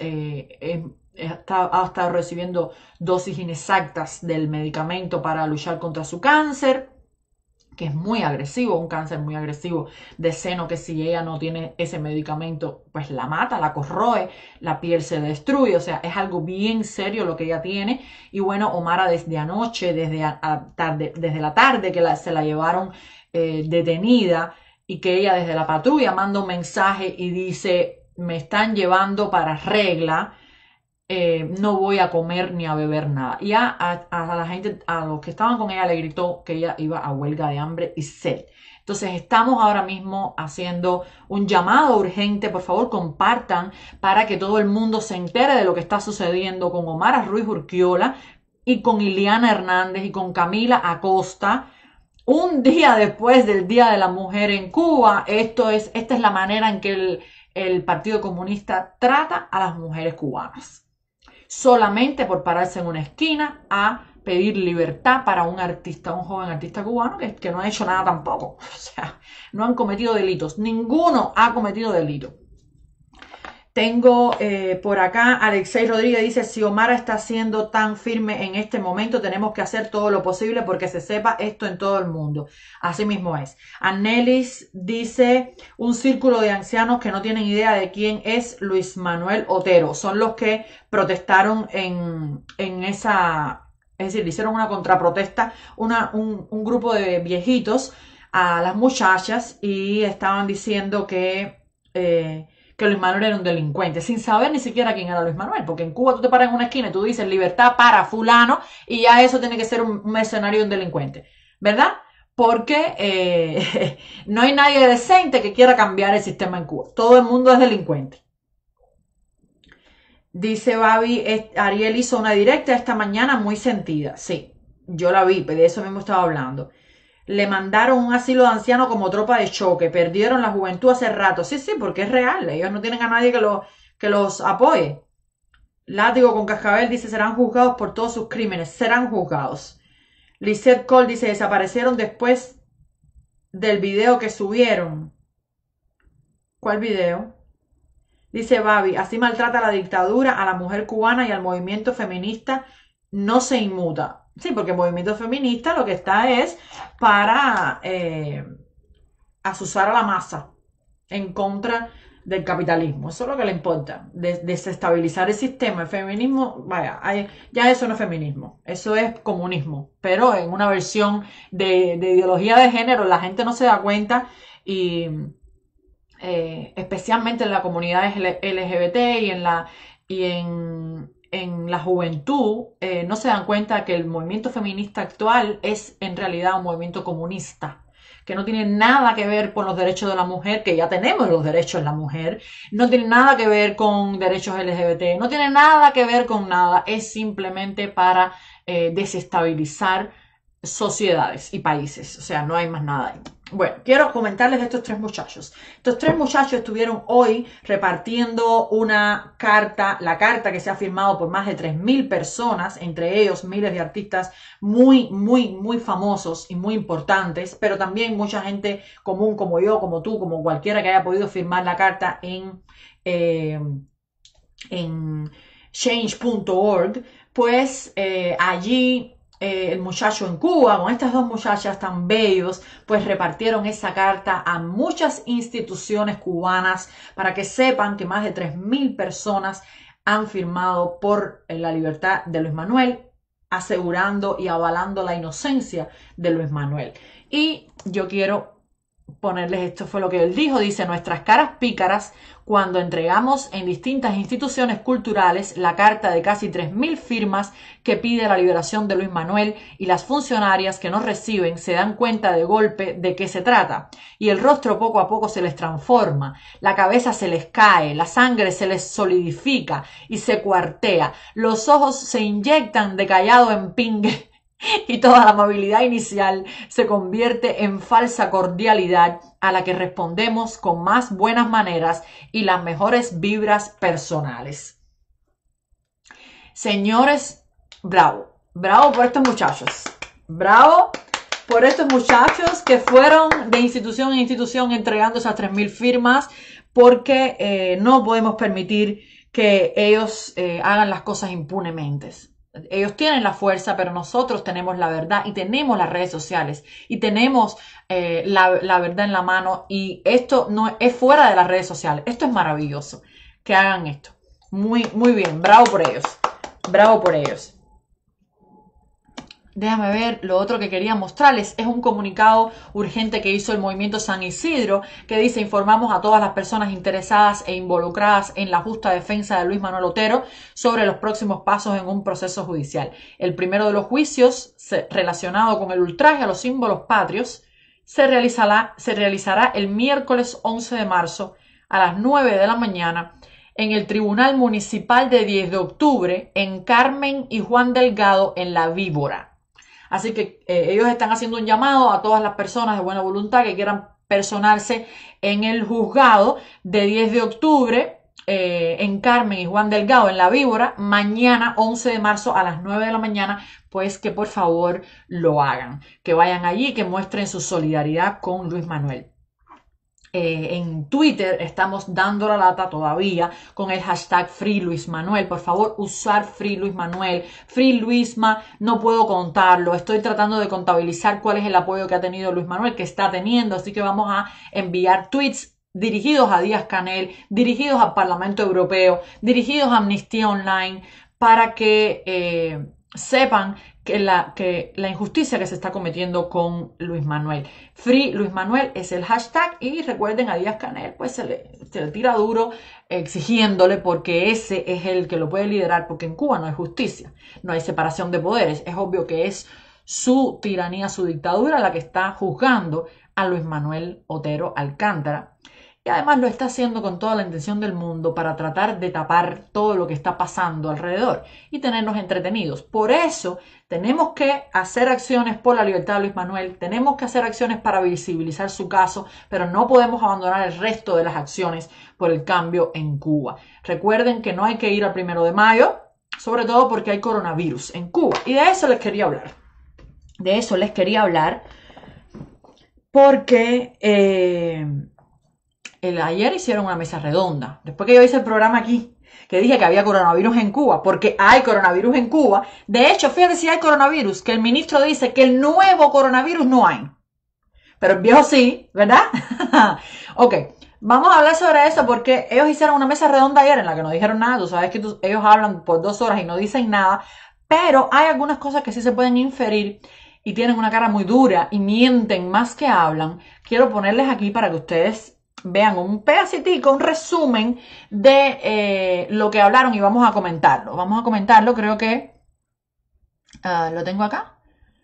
ha estado recibiendo dosis inexactas del medicamento para luchar contra su cáncer, que es muy agresivo, un cáncer muy agresivo de seno, que si ella no tiene ese medicamento, pues la mata, la corroe, la piel se destruye, o sea, es algo bien serio lo que ella tiene. Y bueno, Omara desde anoche, desde la tarde que se la llevaron detenida, y que ella desde la patrulla manda un mensaje y dice, me están llevando para regla, no voy a comer ni a beber nada. Y a la gente, a los que estaban con ella, le gritó que ella iba a huelga de hambre y sed. Entonces estamos ahora mismo haciendo un llamado urgente. Por favor, compartan para que todo el mundo se entere de lo que está sucediendo con Omara Ruiz Urquiola y con Iliana Hernández y con Camila Acosta. Un día después del Día de la Mujer en Cuba, esta es la manera en que el Partido Comunista trata a las mujeres cubanas. Solamente por pararse en una esquina a pedir libertad para un artista, un joven artista cubano que no ha hecho nada tampoco. O sea, no han cometido delitos. Ninguno ha cometido delito. Tengo por acá, Alexei Rodríguez dice, si Omara está siendo tan firme en este momento, tenemos que hacer todo lo posible porque se sepa esto en todo el mundo. Así mismo es. Anelis dice, un círculo de ancianos que no tienen idea de quién es Luis Manuel Otero. Son los que protestaron en esa, es decir, le hicieron una contraprotesta, un grupo de viejitos a las muchachas y estaban diciendo que Luis Manuel era un delincuente, sin saber ni siquiera quién era Luis Manuel, porque en Cuba tú te paras en una esquina y tú dices libertad para fulano y ya eso tiene que ser un mercenario y un delincuente, ¿verdad? Porque no hay nadie decente que quiera cambiar el sistema en Cuba, todo el mundo es delincuente. Dice Babi, Ariel hizo una directa esta mañana muy sentida, sí, yo la vi, de eso mismo estaba hablando. Le mandaron un asilo de ancianos como tropa de choque. Perdieron la juventud hace rato. Sí, porque es real. Ellos no tienen a nadie que los apoye. Látigo con cascabel dice, serán juzgados por todos sus crímenes. Serán juzgados. Lisette Cole dice, desaparecieron después del video que subieron. ¿Cuál video? Dice Babi, así maltrata la dictadura a la mujer cubana y al movimiento feminista no se inmuta. Sí, porque el movimiento feminista lo que está es para asusar a la masa en contra del capitalismo. Eso es lo que le importa, desestabilizar el sistema. El feminismo, vaya, ya eso no es feminismo, eso es comunismo, pero en una versión de ideología de género. La gente no se da cuenta y especialmente en la comunidad LGBT y en la juventud no se dan cuenta que el movimiento feminista actual es en realidad un movimiento comunista, que no tiene nada que ver con los derechos de la mujer, que ya tenemos los derechos de la mujer, no tiene nada que ver con derechos LGBT, no tiene nada que ver con nada, es simplemente para desestabilizar sociedades y países, o sea, no hay más nada ahí. Bueno, quiero comentarles de estos tres muchachos. Estos tres muchachos estuvieron hoy repartiendo una carta, la carta que se ha firmado por más de 3.000 personas, entre ellos miles de artistas muy famosos y muy importantes, pero también mucha gente común como yo, como tú, como cualquiera que haya podido firmar la carta en change.org, pues allí el muchacho en Cuba, con estas dos muchachas tan bellos, pues repartieron esa carta a muchas instituciones cubanas para que sepan que más de 3.000 personas han firmado por la libertad de Luis Manuel, asegurando y avalando la inocencia de Luis Manuel. Y yo quiero ponerles, esto fue lo que él dijo, dice, nuestras caras pícaras cuando entregamos en distintas instituciones culturales la carta de casi 3.000 firmas que pide la liberación de Luis Manuel, y las funcionarias que nos reciben se dan cuenta de golpe de qué se trata y el rostro poco a poco se les transforma, la cabeza se les cae, la sangre se les solidifica y se cuartea, los ojos se inyectan de callado en pingue Y toda la amabilidad inicial se convierte en falsa cordialidad a la que respondemos con más buenas maneras y las mejores vibras personales. Señores, bravo. Bravo por estos muchachos. Bravo por estos muchachos que fueron de institución en institución entregando esas 3.000 firmas, porque no podemos permitir que ellos hagan las cosas impunemente. Ellos tienen la fuerza, pero nosotros tenemos la verdad y tenemos las redes sociales y tenemos la verdad en la mano, y esto no es fuera de las redes sociales. Esto es maravilloso que hagan esto. Muy, muy bien. Bravo por ellos. Bravo por ellos. Déjame ver, lo otro que quería mostrarles es un comunicado urgente que hizo el Movimiento San Isidro, que dice: informamos a todas las personas interesadas e involucradas en la justa defensa de Luis Manuel Otero sobre los próximos pasos en un proceso judicial. El primero de los juicios relacionado con el ultraje a los símbolos patrios se realizará el miércoles 11 de marzo a las 9 de la mañana en el Tribunal Municipal de 10 de octubre en Carmen y Juan Delgado en La Víbora. Así que ellos están haciendo un llamado a todas las personas de buena voluntad que quieran personarse en el juzgado de 10 de octubre en Carmen y Juan Delgado en La Víbora, mañana 11 de marzo a las 9 de la mañana, pues que por favor lo hagan, que vayan allí y que muestren su solidaridad con Luis Manuel. En Twitter estamos dando la lata todavía con el hashtag Free Luis Manuel. Por favor, usar Free Luis Manuel. Free Luisma, no puedo contarlo. Estoy tratando de contabilizar cuál es el apoyo que ha tenido Luis Manuel, que está teniendo. Así que vamos a enviar tweets dirigidos a Díaz-Canel, dirigidos al Parlamento Europeo, dirigidos a Amnistía Online, para que sepan que la injusticia que se está cometiendo con Luis Manuel. Free Luis Manuel es el hashtag, y recuerden, a Díaz-Canel pues se le tira duro exigiéndole, porque ese es el que lo puede liderar, porque en Cuba no hay justicia, no hay separación de poderes. Es obvio que es su tiranía, su dictadura la que está juzgando a Luis Manuel Otero Alcántara. Y además lo está haciendo con toda la intención del mundo para tratar de tapar todo lo que está pasando alrededor y tenernos entretenidos. Por eso tenemos que hacer acciones por la libertad de Luis Manuel, tenemos que hacer acciones para visibilizar su caso, pero no podemos abandonar el resto de las acciones por el cambio en Cuba. Recuerden que no hay que ir al 1 de mayo, sobre todo porque hay coronavirus en Cuba. Y de eso les quería hablar. De eso les quería hablar porque ayer hicieron una mesa redonda, después que yo hice el programa aquí, que dije que había coronavirus en Cuba, porque hay coronavirus en Cuba. De hecho, fíjate si hay coronavirus, que el ministro dice que el nuevo coronavirus no hay, pero el viejo sí, ¿verdad? Ok, vamos a hablar sobre eso, porque ellos hicieron una mesa redonda ayer en la que no dijeron nada. Tú sabes que ellos hablan por 2 horas y no dicen nada, pero hay algunas cosas que sí se pueden inferir y tienen una cara muy dura y mienten más que hablan. Quiero ponerles aquí para que ustedes vean un pedacitico, un resumen de lo que hablaron, y vamos a comentarlo. Vamos a comentarlo, creo que lo tengo acá.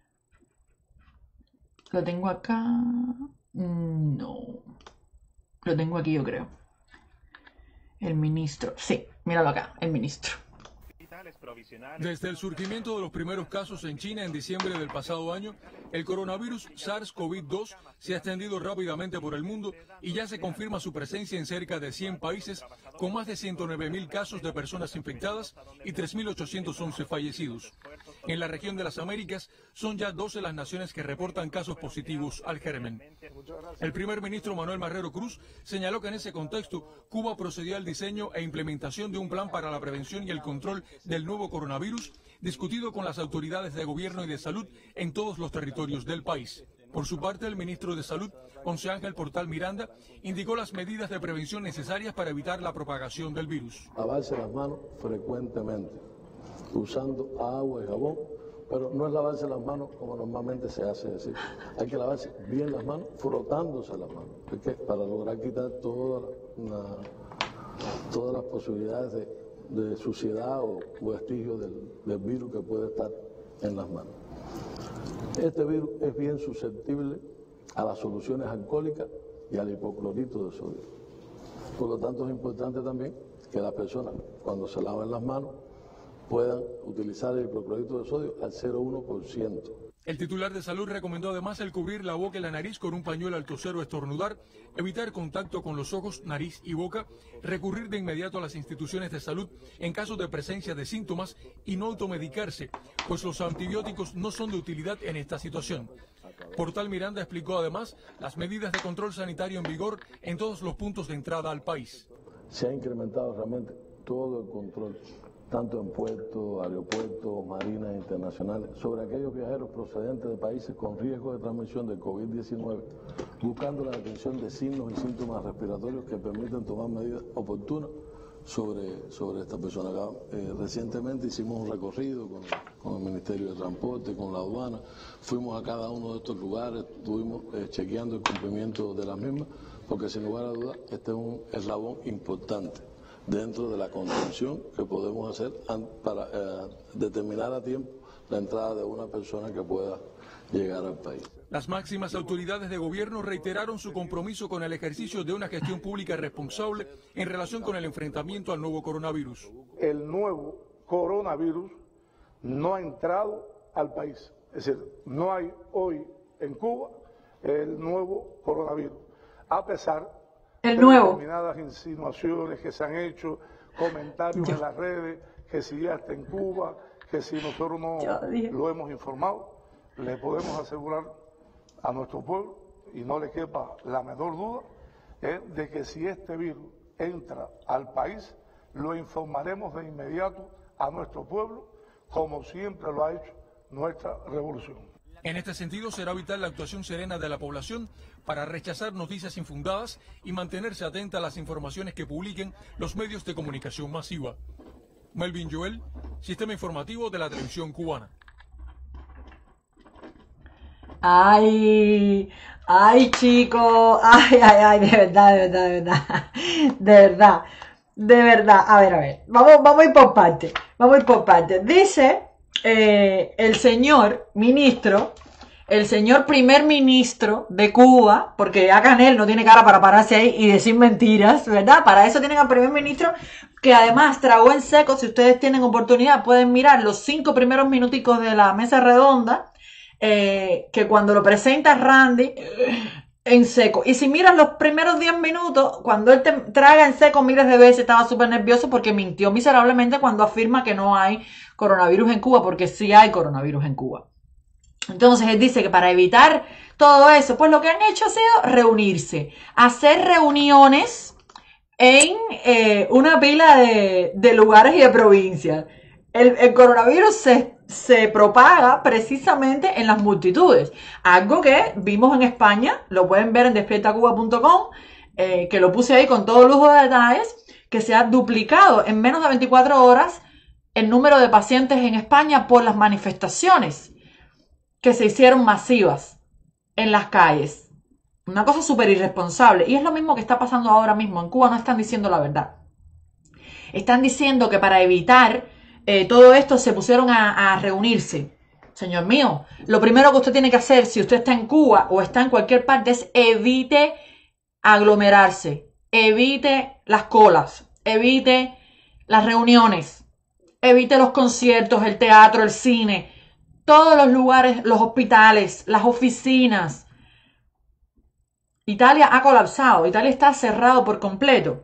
Lo tengo acá. No. Lo tengo aquí, yo creo. El ministro. Sí, míralo acá, el ministro. Desde el surgimiento de los primeros casos en China en diciembre del pasado año, el coronavirus SARS-CoV-2 se ha extendido rápidamente por el mundo y ya se confirma su presencia en cerca de 100 países, con más de 109.000 casos de personas infectadas y 3.811 fallecidos. En la región de las Américas son ya 12 las naciones que reportan casos positivos al germen. El primer ministro Manuel Marrero Cruz señaló que en ese contexto Cuba procedió al diseño e implementación de un plan para la prevención y el control del nuevo coronavirus, discutido con las autoridades de gobierno y de salud en todos los territorios del país. Por su parte, el ministro de Salud, José Ángel Portal Miranda, indicó las medidas de prevención necesarias para evitar la propagación del virus. Lavarse las manos frecuentemente, usando agua y jabón, pero no es lavarse las manos como normalmente se hace, es decir, hay que lavarse bien las manos, frotándose las manos, porque para lograr quitar todas las posibilidades de suciedad o vestigios del virus que puede estar en las manos. Este virus es bien susceptible a las soluciones alcohólicas y al hipoclorito de sodio. Por lo tanto, es importante también que las personas, cuando se lavan las manos, puedan utilizar el hipoclorito de sodio al 0,1%. El titular de salud recomendó además el cubrir la boca y la nariz con un pañuelo al toser o estornudar, evitar contacto con los ojos, nariz y boca, recurrir de inmediato a las instituciones de salud en caso de presencia de síntomas y no automedicarse, pues los antibióticos no son de utilidad en esta situación. Portal Miranda explicó además las medidas de control sanitario en vigor en todos los puntos de entrada al país. Se ha incrementado realmente todo el control, tanto en puertos, aeropuertos, marinas internacionales, sobre aquellos viajeros procedentes de países con riesgo de transmisión del COVID-19, buscando la detención de signos y síntomas respiratorios que permitan tomar medidas oportunas sobre esta persona. Recientemente hicimos un recorrido con el Ministerio de Transporte, con la aduana, fuimos a cada uno de estos lugares, estuvimos chequeando el cumplimiento de las mismas, porque sin lugar a dudas este es un eslabón importante dentro de la contención que podemos hacer para determinar a tiempo la entrada de una persona que pueda llegar al país. Las máximas autoridades de gobierno reiteraron su compromiso con el ejercicio de una gestión pública responsable en relación con el enfrentamiento al nuevo coronavirus. El nuevo coronavirus no ha entrado al país. Es decir, no hay hoy en Cuba el nuevo coronavirus, a pesar de determinadas insinuaciones que se han hecho, comentarios en las redes, que si ya está en Cuba, que si nosotros no lo hemos informado. Le podemos asegurar a nuestro pueblo, y no le quepa la menor duda, de que si este virus entra al país, lo informaremos de inmediato a nuestro pueblo, como siempre lo ha hecho nuestra revolución. En este sentido, será vital la actuación serena de la población para rechazar noticias infundadas y mantenerse atenta a las informaciones que publiquen los medios de comunicación masiva. Melvin Joel, Sistema Informativo de la Televisión Cubana. Ay, chicos, ay, de verdad. A ver, vamos a ir por parte. Dice el señor ministro, el señor primer ministro de Cuba, porque ya Canel no tiene cara para pararse ahí y decir mentiras, ¿verdad? Para eso tienen al primer ministro, que además tragó en seco. Si ustedes tienen oportunidad pueden mirar los 5 primeros minuticos de la mesa redonda, que cuando lo presenta Randy, en seco. Y si miras los primeros 10 minutos, cuando él te traga en seco miles de veces, estaba súper nervioso porque mintió miserablemente cuando afirma que no hay coronavirus en Cuba, porque sí hay coronavirus en Cuba. Entonces él dice que para evitar todo eso, pues lo que han hecho ha sido reunirse, hacer reuniones en una pila de lugares y de provincias. El coronavirus se propaga precisamente en las multitudes. Algo que vimos en España, lo pueden ver en despiertacuba.com, que lo puse ahí con todo lujo de detalles, que se ha duplicado en menos de 24 horas el número de pacientes en España por las manifestaciones que se hicieron masivas en las calles. Una cosa súper irresponsable. Y es lo mismo que está pasando ahora mismo. En Cuba no están diciendo la verdad. Están diciendo que para evitar todo esto se pusieron a reunirse. Señor mío, lo primero que usted tiene que hacer si usted está en Cuba o está en cualquier parte es evite aglomerarse, evite las colas, evite las reuniones, evite los conciertos, el teatro, el cine, todos los lugares, los hospitales, las oficinas. Italia ha colapsado, Italia está cerrado por completo.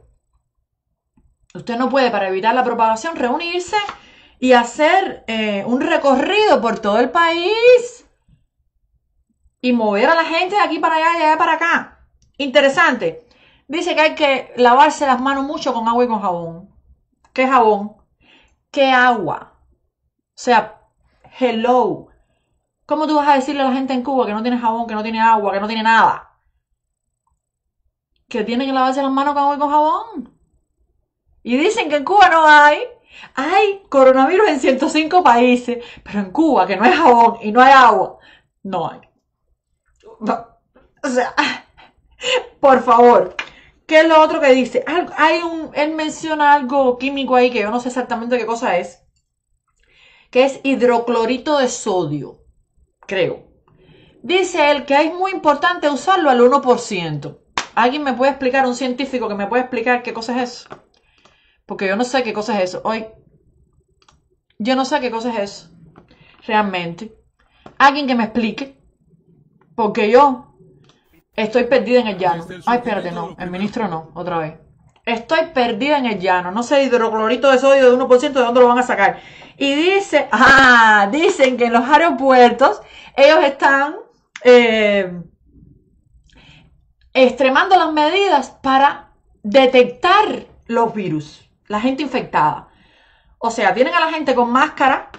Usted no puede, para evitar la propagación, reunirse y hacer un recorrido por todo el país y mover a la gente de aquí para allá y de allá para acá. Interesante. Dice que hay que lavarse las manos mucho con agua y con jabón. ¿Qué jabón? ¿Qué agua? O sea, hello. ¿Cómo tú vas a decirle a la gente en Cuba que no tiene jabón, que no tiene agua, que no tiene nada? Que tienen que lavarse las manos con agua y con jabón. Y dicen que en Cuba no hay coronavirus en 105 países, pero en Cuba, que no hay jabón y no hay agua, no hay. O sea, por favor, ¿qué es lo otro que dice? Él menciona algo químico ahí que yo no sé exactamente qué cosa es, que es hidroclorito de sodio, creo. Dice él que es muy importante usarlo al 1%. ¿Alguien me puede explicar, un científico que me puede explicar qué cosa es eso? Porque yo no sé qué cosa es eso. Hoy, Yo no sé qué cosa es eso, realmente. Alguien que me explique, porque yo estoy perdida en el llano. Ay, espérate, no, el ministro no, otra vez. Estoy perdida en el llano, no sé, hidroclorito de sodio de 1%, ¿de dónde lo van a sacar? Y dice, dicen que en los aeropuertos ellos están extremando las medidas para detectar los virus, la gente infectada. O sea, tienen a la gente con máscara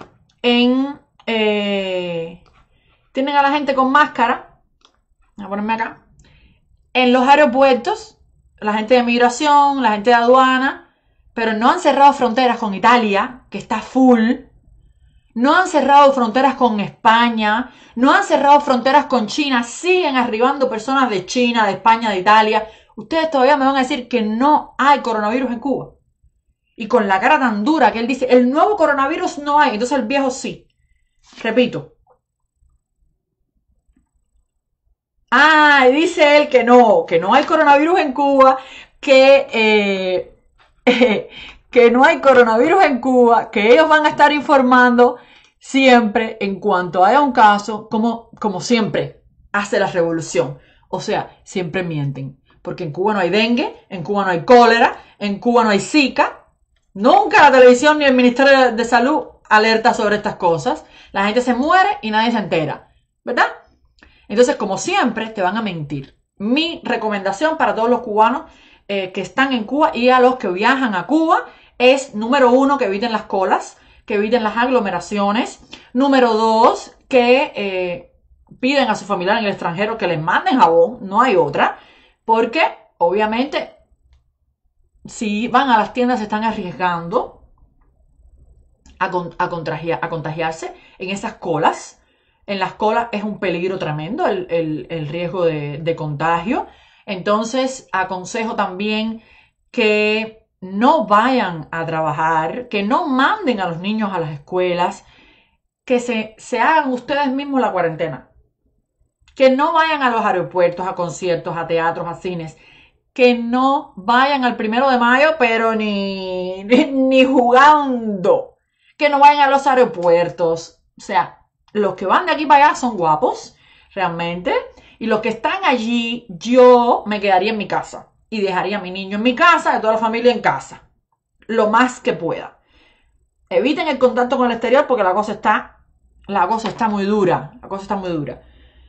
voy a ponerme acá, en los aeropuertos, la gente de migración, la gente de aduana, pero no han cerrado fronteras con Italia, que está full. No han cerrado fronteras con España, no han cerrado fronteras con China, siguen arribando personas de China, de España, de Italia. Ustedes todavía me van a decir que no hay coronavirus en Cuba. Y con la cara tan dura que él dice, el nuevo coronavirus no hay, entonces el viejo sí. Repito. Y dice él que no hay coronavirus en Cuba, que no hay coronavirus en Cuba, que ellos van a estar informando siempre en cuanto haya un caso, como siempre hace la revolución. O sea, siempre mienten. Porque en Cuba no hay dengue, en Cuba no hay cólera, en Cuba no hay Zika. Nunca la televisión ni el Ministerio de Salud alerta sobre estas cosas. La gente se muere y nadie se entera, ¿verdad? Entonces, como siempre, te van a mentir. Mi recomendación para todos los cubanos que están en Cuba y a los que viajan a Cuba es, número 1, que eviten las colas, que eviten las aglomeraciones. Número 2, que piden a su familiar en el extranjero que les manden jabón, no hay otra, porque obviamente si van a las tiendas se están arriesgando a contagiarse en esas colas. En las colas es un peligro tremendo el riesgo de contagio. Entonces aconsejo también que no vayan a trabajar, que no manden a los niños a las escuelas, que se hagan ustedes mismos la cuarentena. Que no vayan a los aeropuertos, a conciertos, a teatros, a cines. Que no vayan al 1 de mayo, pero ni jugando. Que no vayan a los aeropuertos. O sea, los que van de aquí para allá son guapos, realmente. Y los que están allí, yo me quedaría en mi casa. Y dejaría a mi niño en mi casa, a toda la familia en casa. Lo más que pueda. Eviten el contacto con el exterior porque la cosa está muy dura. La cosa está muy dura.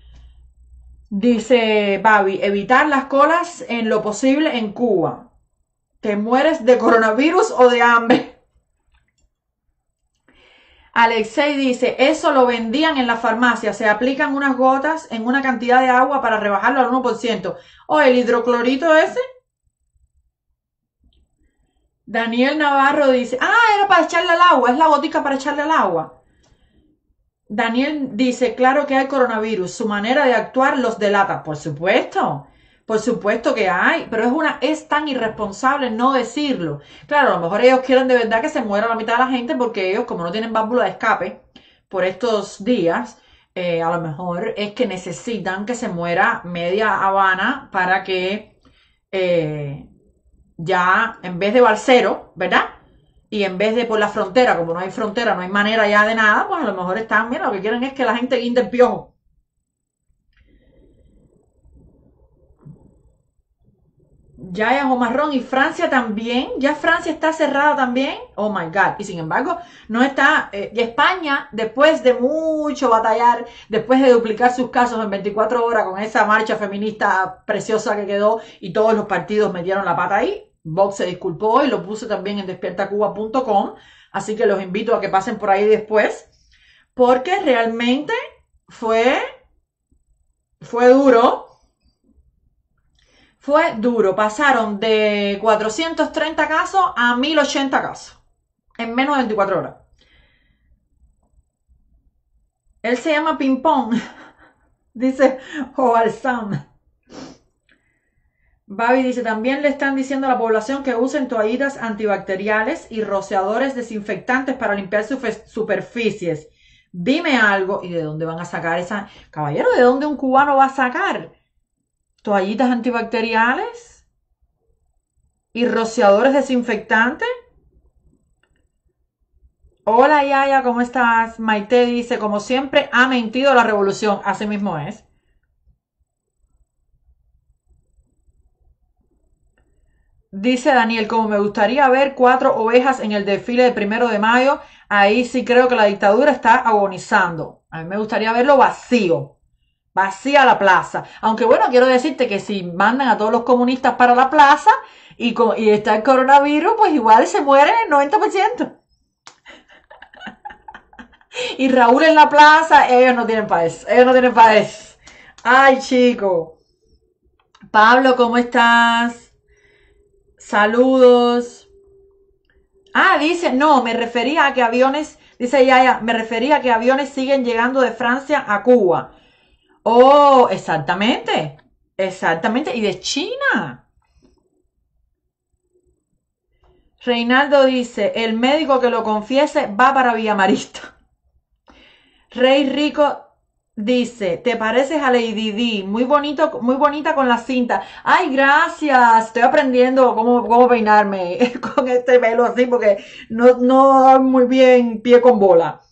Dice Babi, evitar las colas en lo posible en Cuba. ¿Te mueres de coronavirus o de hambre? Alexei dice, eso lo vendían en la farmacia, se aplican unas gotas en una cantidad de agua para rebajarlo al 1%. ¿O el hidroclorito ese? Daniel Navarro dice, era para echarle al agua, es la gotica para echarle al agua. Daniel dice, claro que hay coronavirus, su manera de actuar los delata. Por supuesto que hay, pero es tan irresponsable no decirlo. Claro, a lo mejor ellos quieren de verdad que se muera la mitad de la gente porque ellos, como no tienen válvula de escape por estos días, a lo mejor es que necesitan que se muera media Habana para que ya, en vez de Balsero, ¿verdad? Y en vez de por la frontera, como no hay frontera, no hay manera ya de nada, pues a lo mejor están, mira, lo que quieren es que la gente guinde el piojo. Ya es marrón y Francia también. Ya Francia está cerrada también. Oh my God. Y sin embargo, no está. Y España, después de mucho batallar, después de duplicar sus casos en 24 horas con esa marcha feminista preciosa que quedó y todos los partidos metieron la pata ahí. Vox se disculpó y lo puse también en despiertacuba.com. Así que los invito a que pasen por ahí después. Porque realmente fue duro. Fue duro, pasaron de 430 casos a 1080 casos en menos de 24 horas. Él se llama Ping Pong, dice Joal Sam. Babi dice, también le están diciendo a la población que usen toallitas antibacteriales y rociadores desinfectantes para limpiar superficies. Dime algo, ¿y de dónde van a sacar esa? Caballero, ¿de dónde un cubano va a sacar toallitas antibacteriales y rociadores desinfectantes? Hola Yaya, ¿cómo estás? Maite dice, como siempre, ha mentido la revolución. Así mismo es. Dice Daniel, como me gustaría ver 4 ovejas en el desfile del 1 de mayo, ahí sí creo que la dictadura está agonizando. A mí me gustaría verlo vacío, vacía la plaza. Aunque bueno, quiero decirte que si mandan a todos los comunistas para la plaza y está el coronavirus, pues igual se mueren el 90%. Y Raúl en la plaza, ellos no tienen paz, ellos no tienen paz. Ay, chico. Pablo, ¿cómo estás? Saludos. Ah, dice, no, me refería a que aviones, dice Yaya, me refería a que aviones siguen llegando de Francia a Cuba. Oh, exactamente, exactamente, y de China. Reinaldo dice, el médico que lo confiese va para Villamarista. Rey Rico dice, te pareces a Lady Di, muy bonito, muy bonita con la cinta. Ay, gracias, estoy aprendiendo cómo peinarme con este pelo así porque no doy muy bien pie con bola.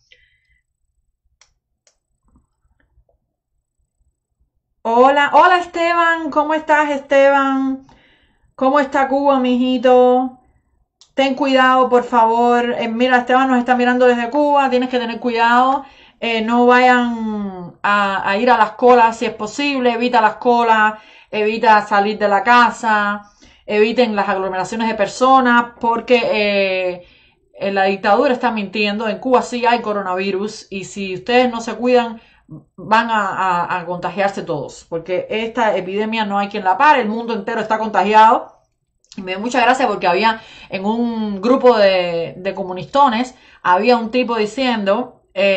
Hola, hola Esteban, ¿cómo estás Esteban? ¿Cómo está Cuba, mijito? Ten cuidado, por favor. Mira, Esteban nos está mirando desde Cuba, tienes que tener cuidado. No vayan a ir a las colas si es posible, evita las colas, evita salir de la casa, eviten las aglomeraciones de personas porque la dictadura está mintiendo. En Cuba sí hay coronavirus y si ustedes no se cuidan van a contagiarse todos porque esta epidemia no hay quien la pare, el mundo entero está contagiado. Y me dio mucha gracia porque había en un grupo de comunistones, había un tipo diciendo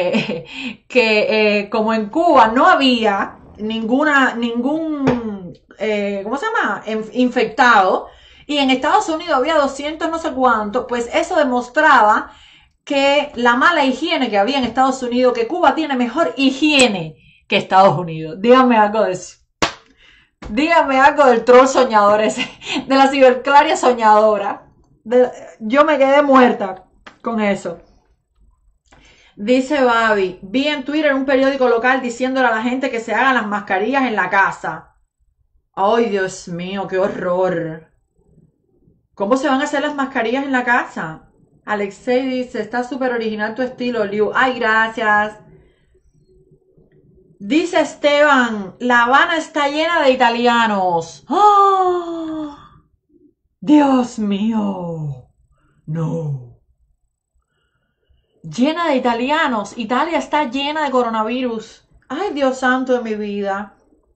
que como en Cuba no había ningún ¿cómo se llama? Infectado y en Estados Unidos había 200 no sé cuánto, pues eso demostraba que la mala higiene que había en Estados Unidos, que Cuba tiene mejor higiene que Estados Unidos. Díganme algo de eso. Díganme algo del troll soñador ese, de la ciberclaria soñadora. Yo me quedé muerta con eso. Dice Babi, vi en Twitter un periódico local diciéndole a la gente que se hagan las mascarillas en la casa. Ay, Dios mío, qué horror. ¿Cómo se van a hacer las mascarillas en la casa? Alexei dice, está súper original tu estilo, Liu. Ay, gracias. Dice Esteban, La Habana está llena de italianos. ¡Oh! Dios mío. No. Llena de italianos. Italia está llena de coronavirus. Ay, Dios santo de mi vida.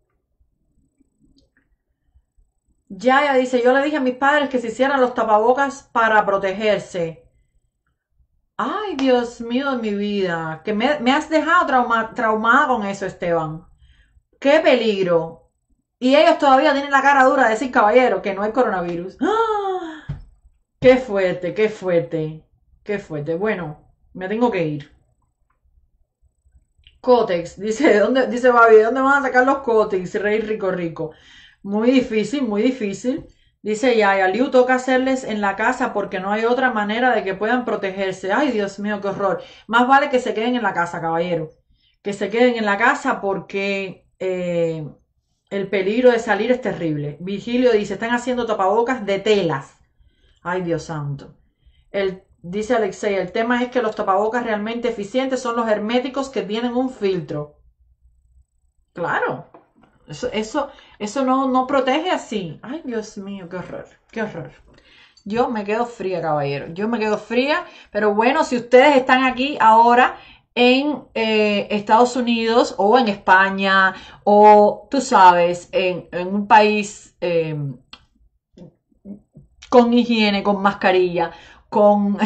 Yaya dice, yo le dije a mis padres que se hicieran los tapabocas para protegerse. Ay, Dios mío de mi vida. Que me has dejado traumada con eso, Esteban. Qué peligro. Y ellos todavía tienen la cara dura de decir, caballero, que no hay coronavirus. ¡Ah! Qué fuerte, qué fuerte. Qué fuerte. Bueno. Me tengo que ir. Cótex. Dice Babi, ¿de dónde van a sacar los cótex? Rey rico. Muy difícil, muy difícil. Dice Yaya, Liu toca hacerles en la casa porque no hay otra manera de que puedan protegerse. Ay, Dios mío, qué horror. Más vale que se queden en la casa, caballero. Que se queden en la casa porque el peligro de salir es terrible. Vigilio dice, están haciendo tapabocas de telas. Ay, Dios santo. Dice Alexei, el tema es que los tapabocas realmente eficientes son los herméticos que tienen un filtro. Claro, eso no protege así. Ay, Dios mío, qué horror, qué horror. Yo me quedo fría, caballero. Yo me quedo fría, pero bueno, si ustedes están aquí ahora en Estados Unidos o en España o, tú sabes, en un país con higiene, con mascarilla, con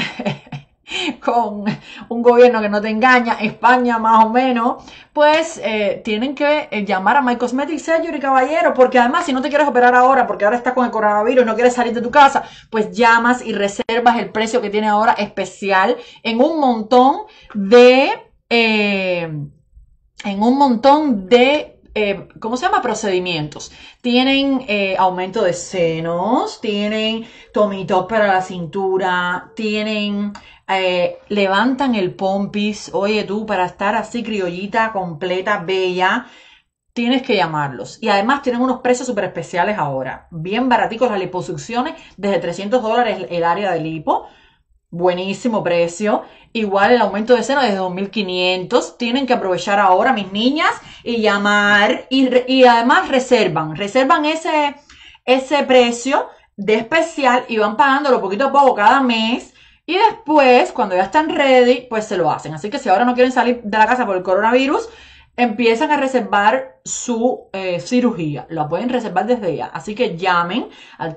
un gobierno que no te engaña, España más o menos, pues tienen que llamar a My Cosmetic Surgery, caballero, porque además si no te quieres operar ahora, porque ahora estás con el coronavirus y no quieres salir de tu casa, pues llamas y reservas el precio que tiene ahora especial en un montón de ¿cómo se llama? Procedimientos. Tienen aumento de senos, tienen tummy tuck para la cintura, tienen, levantan el pompis. Oye tú, para estar así criollita, completa, bella, tienes que llamarlos. Y además tienen unos precios súper especiales ahora. Bien baraticos las liposucciones, desde $300 el área de lipo. Buenísimo precio. Igual el aumento de seno desde 2.500. Tienen que aprovechar ahora, mis niñas, y llamar. Y además reservan ese precio de especial y van pagándolo poquito a poco cada mes. Y después, cuando ya están ready, pues se lo hacen. Así que si ahora no quieren salir de la casa por el coronavirus, empiezan a reservar su cirugía. La pueden reservar desde ya. Así que llamen al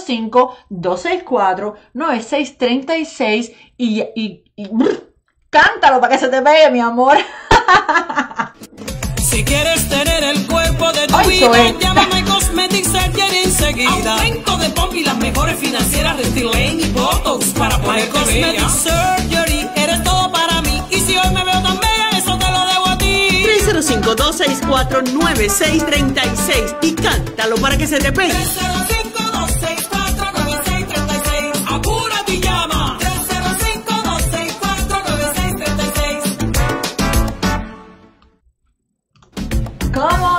305-264-9636 y cántalo para que se te pegue, mi amor. Si quieres tener el cuerpo de tu vida, llámame Cosmetic Surgery enseguida. Aumento de pompa y las mejores financieras Restylane y Botox para poder Cosmetic Surgery. Eres todo para mí. Y si hoy me veo tan bella, eso te lo debo a ti. 305-264-9636 y cántalo para que se te pegue. 305-264-9636. Apúrate y llama. 305-264-9636. ¿Cómo?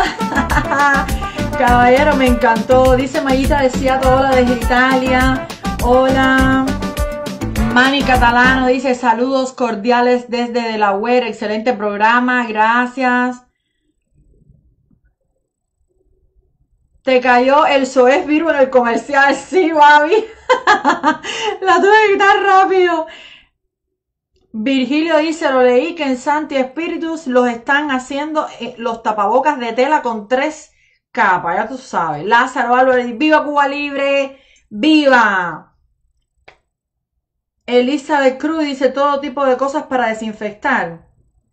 Caballero, me encantó. Dice Mayita de Seattle, hola desde Italia. Hola. Manny Catalano dice saludos cordiales desde Delaware. Excelente programa, gracias. Te cayó el SOS virus en el comercial. Sí, mami. La tuve que quitar rápido. Virgilio dice, lo leí que en Santi Espíritus los están haciendo los tapabocas de tela con 3 capas, ya tú sabes. Lázaro Álvarez, viva Cuba Libre, viva. Elizabeth Cruz dice todo tipo de cosas para desinfectar.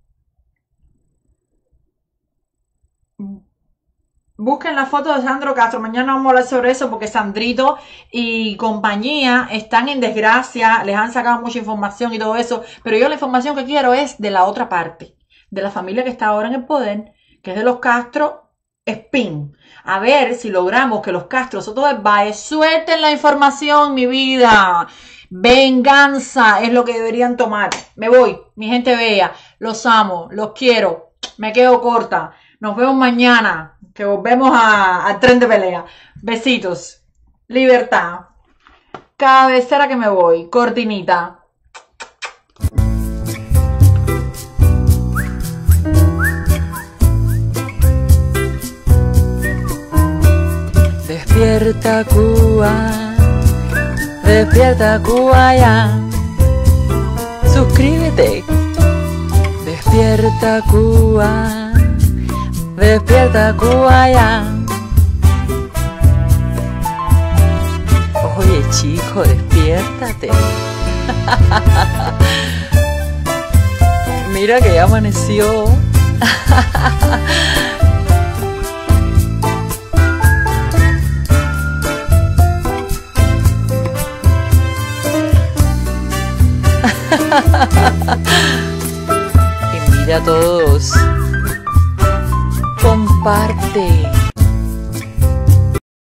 Busquen la foto de Sandro Castro. Mañana vamos a hablar sobre eso porque Sandrito y compañía están en desgracia. Les han sacado mucha información y todo eso. Pero yo la información que quiero es de la otra parte. De la familia que está ahora en el poder, que es de los Castro Spin. A ver si logramos que los Castro Soto del Valle suelten la información, mi vida. Venganza es lo que deberían tomar. Me voy, mi gente bella. Los amo, los quiero. Me quedo corta. Nos vemos mañana, que volvemos al tren de pelea. Besitos. Libertad. Cabecera que me voy. Cortinita. Despierta Cuba. Despierta Cuba ya. Suscríbete. Despierta Cuba. Despierta Cuba ya. Oye chico, despiértate. Mira que ya amaneció. Y mira a todos. Comparte.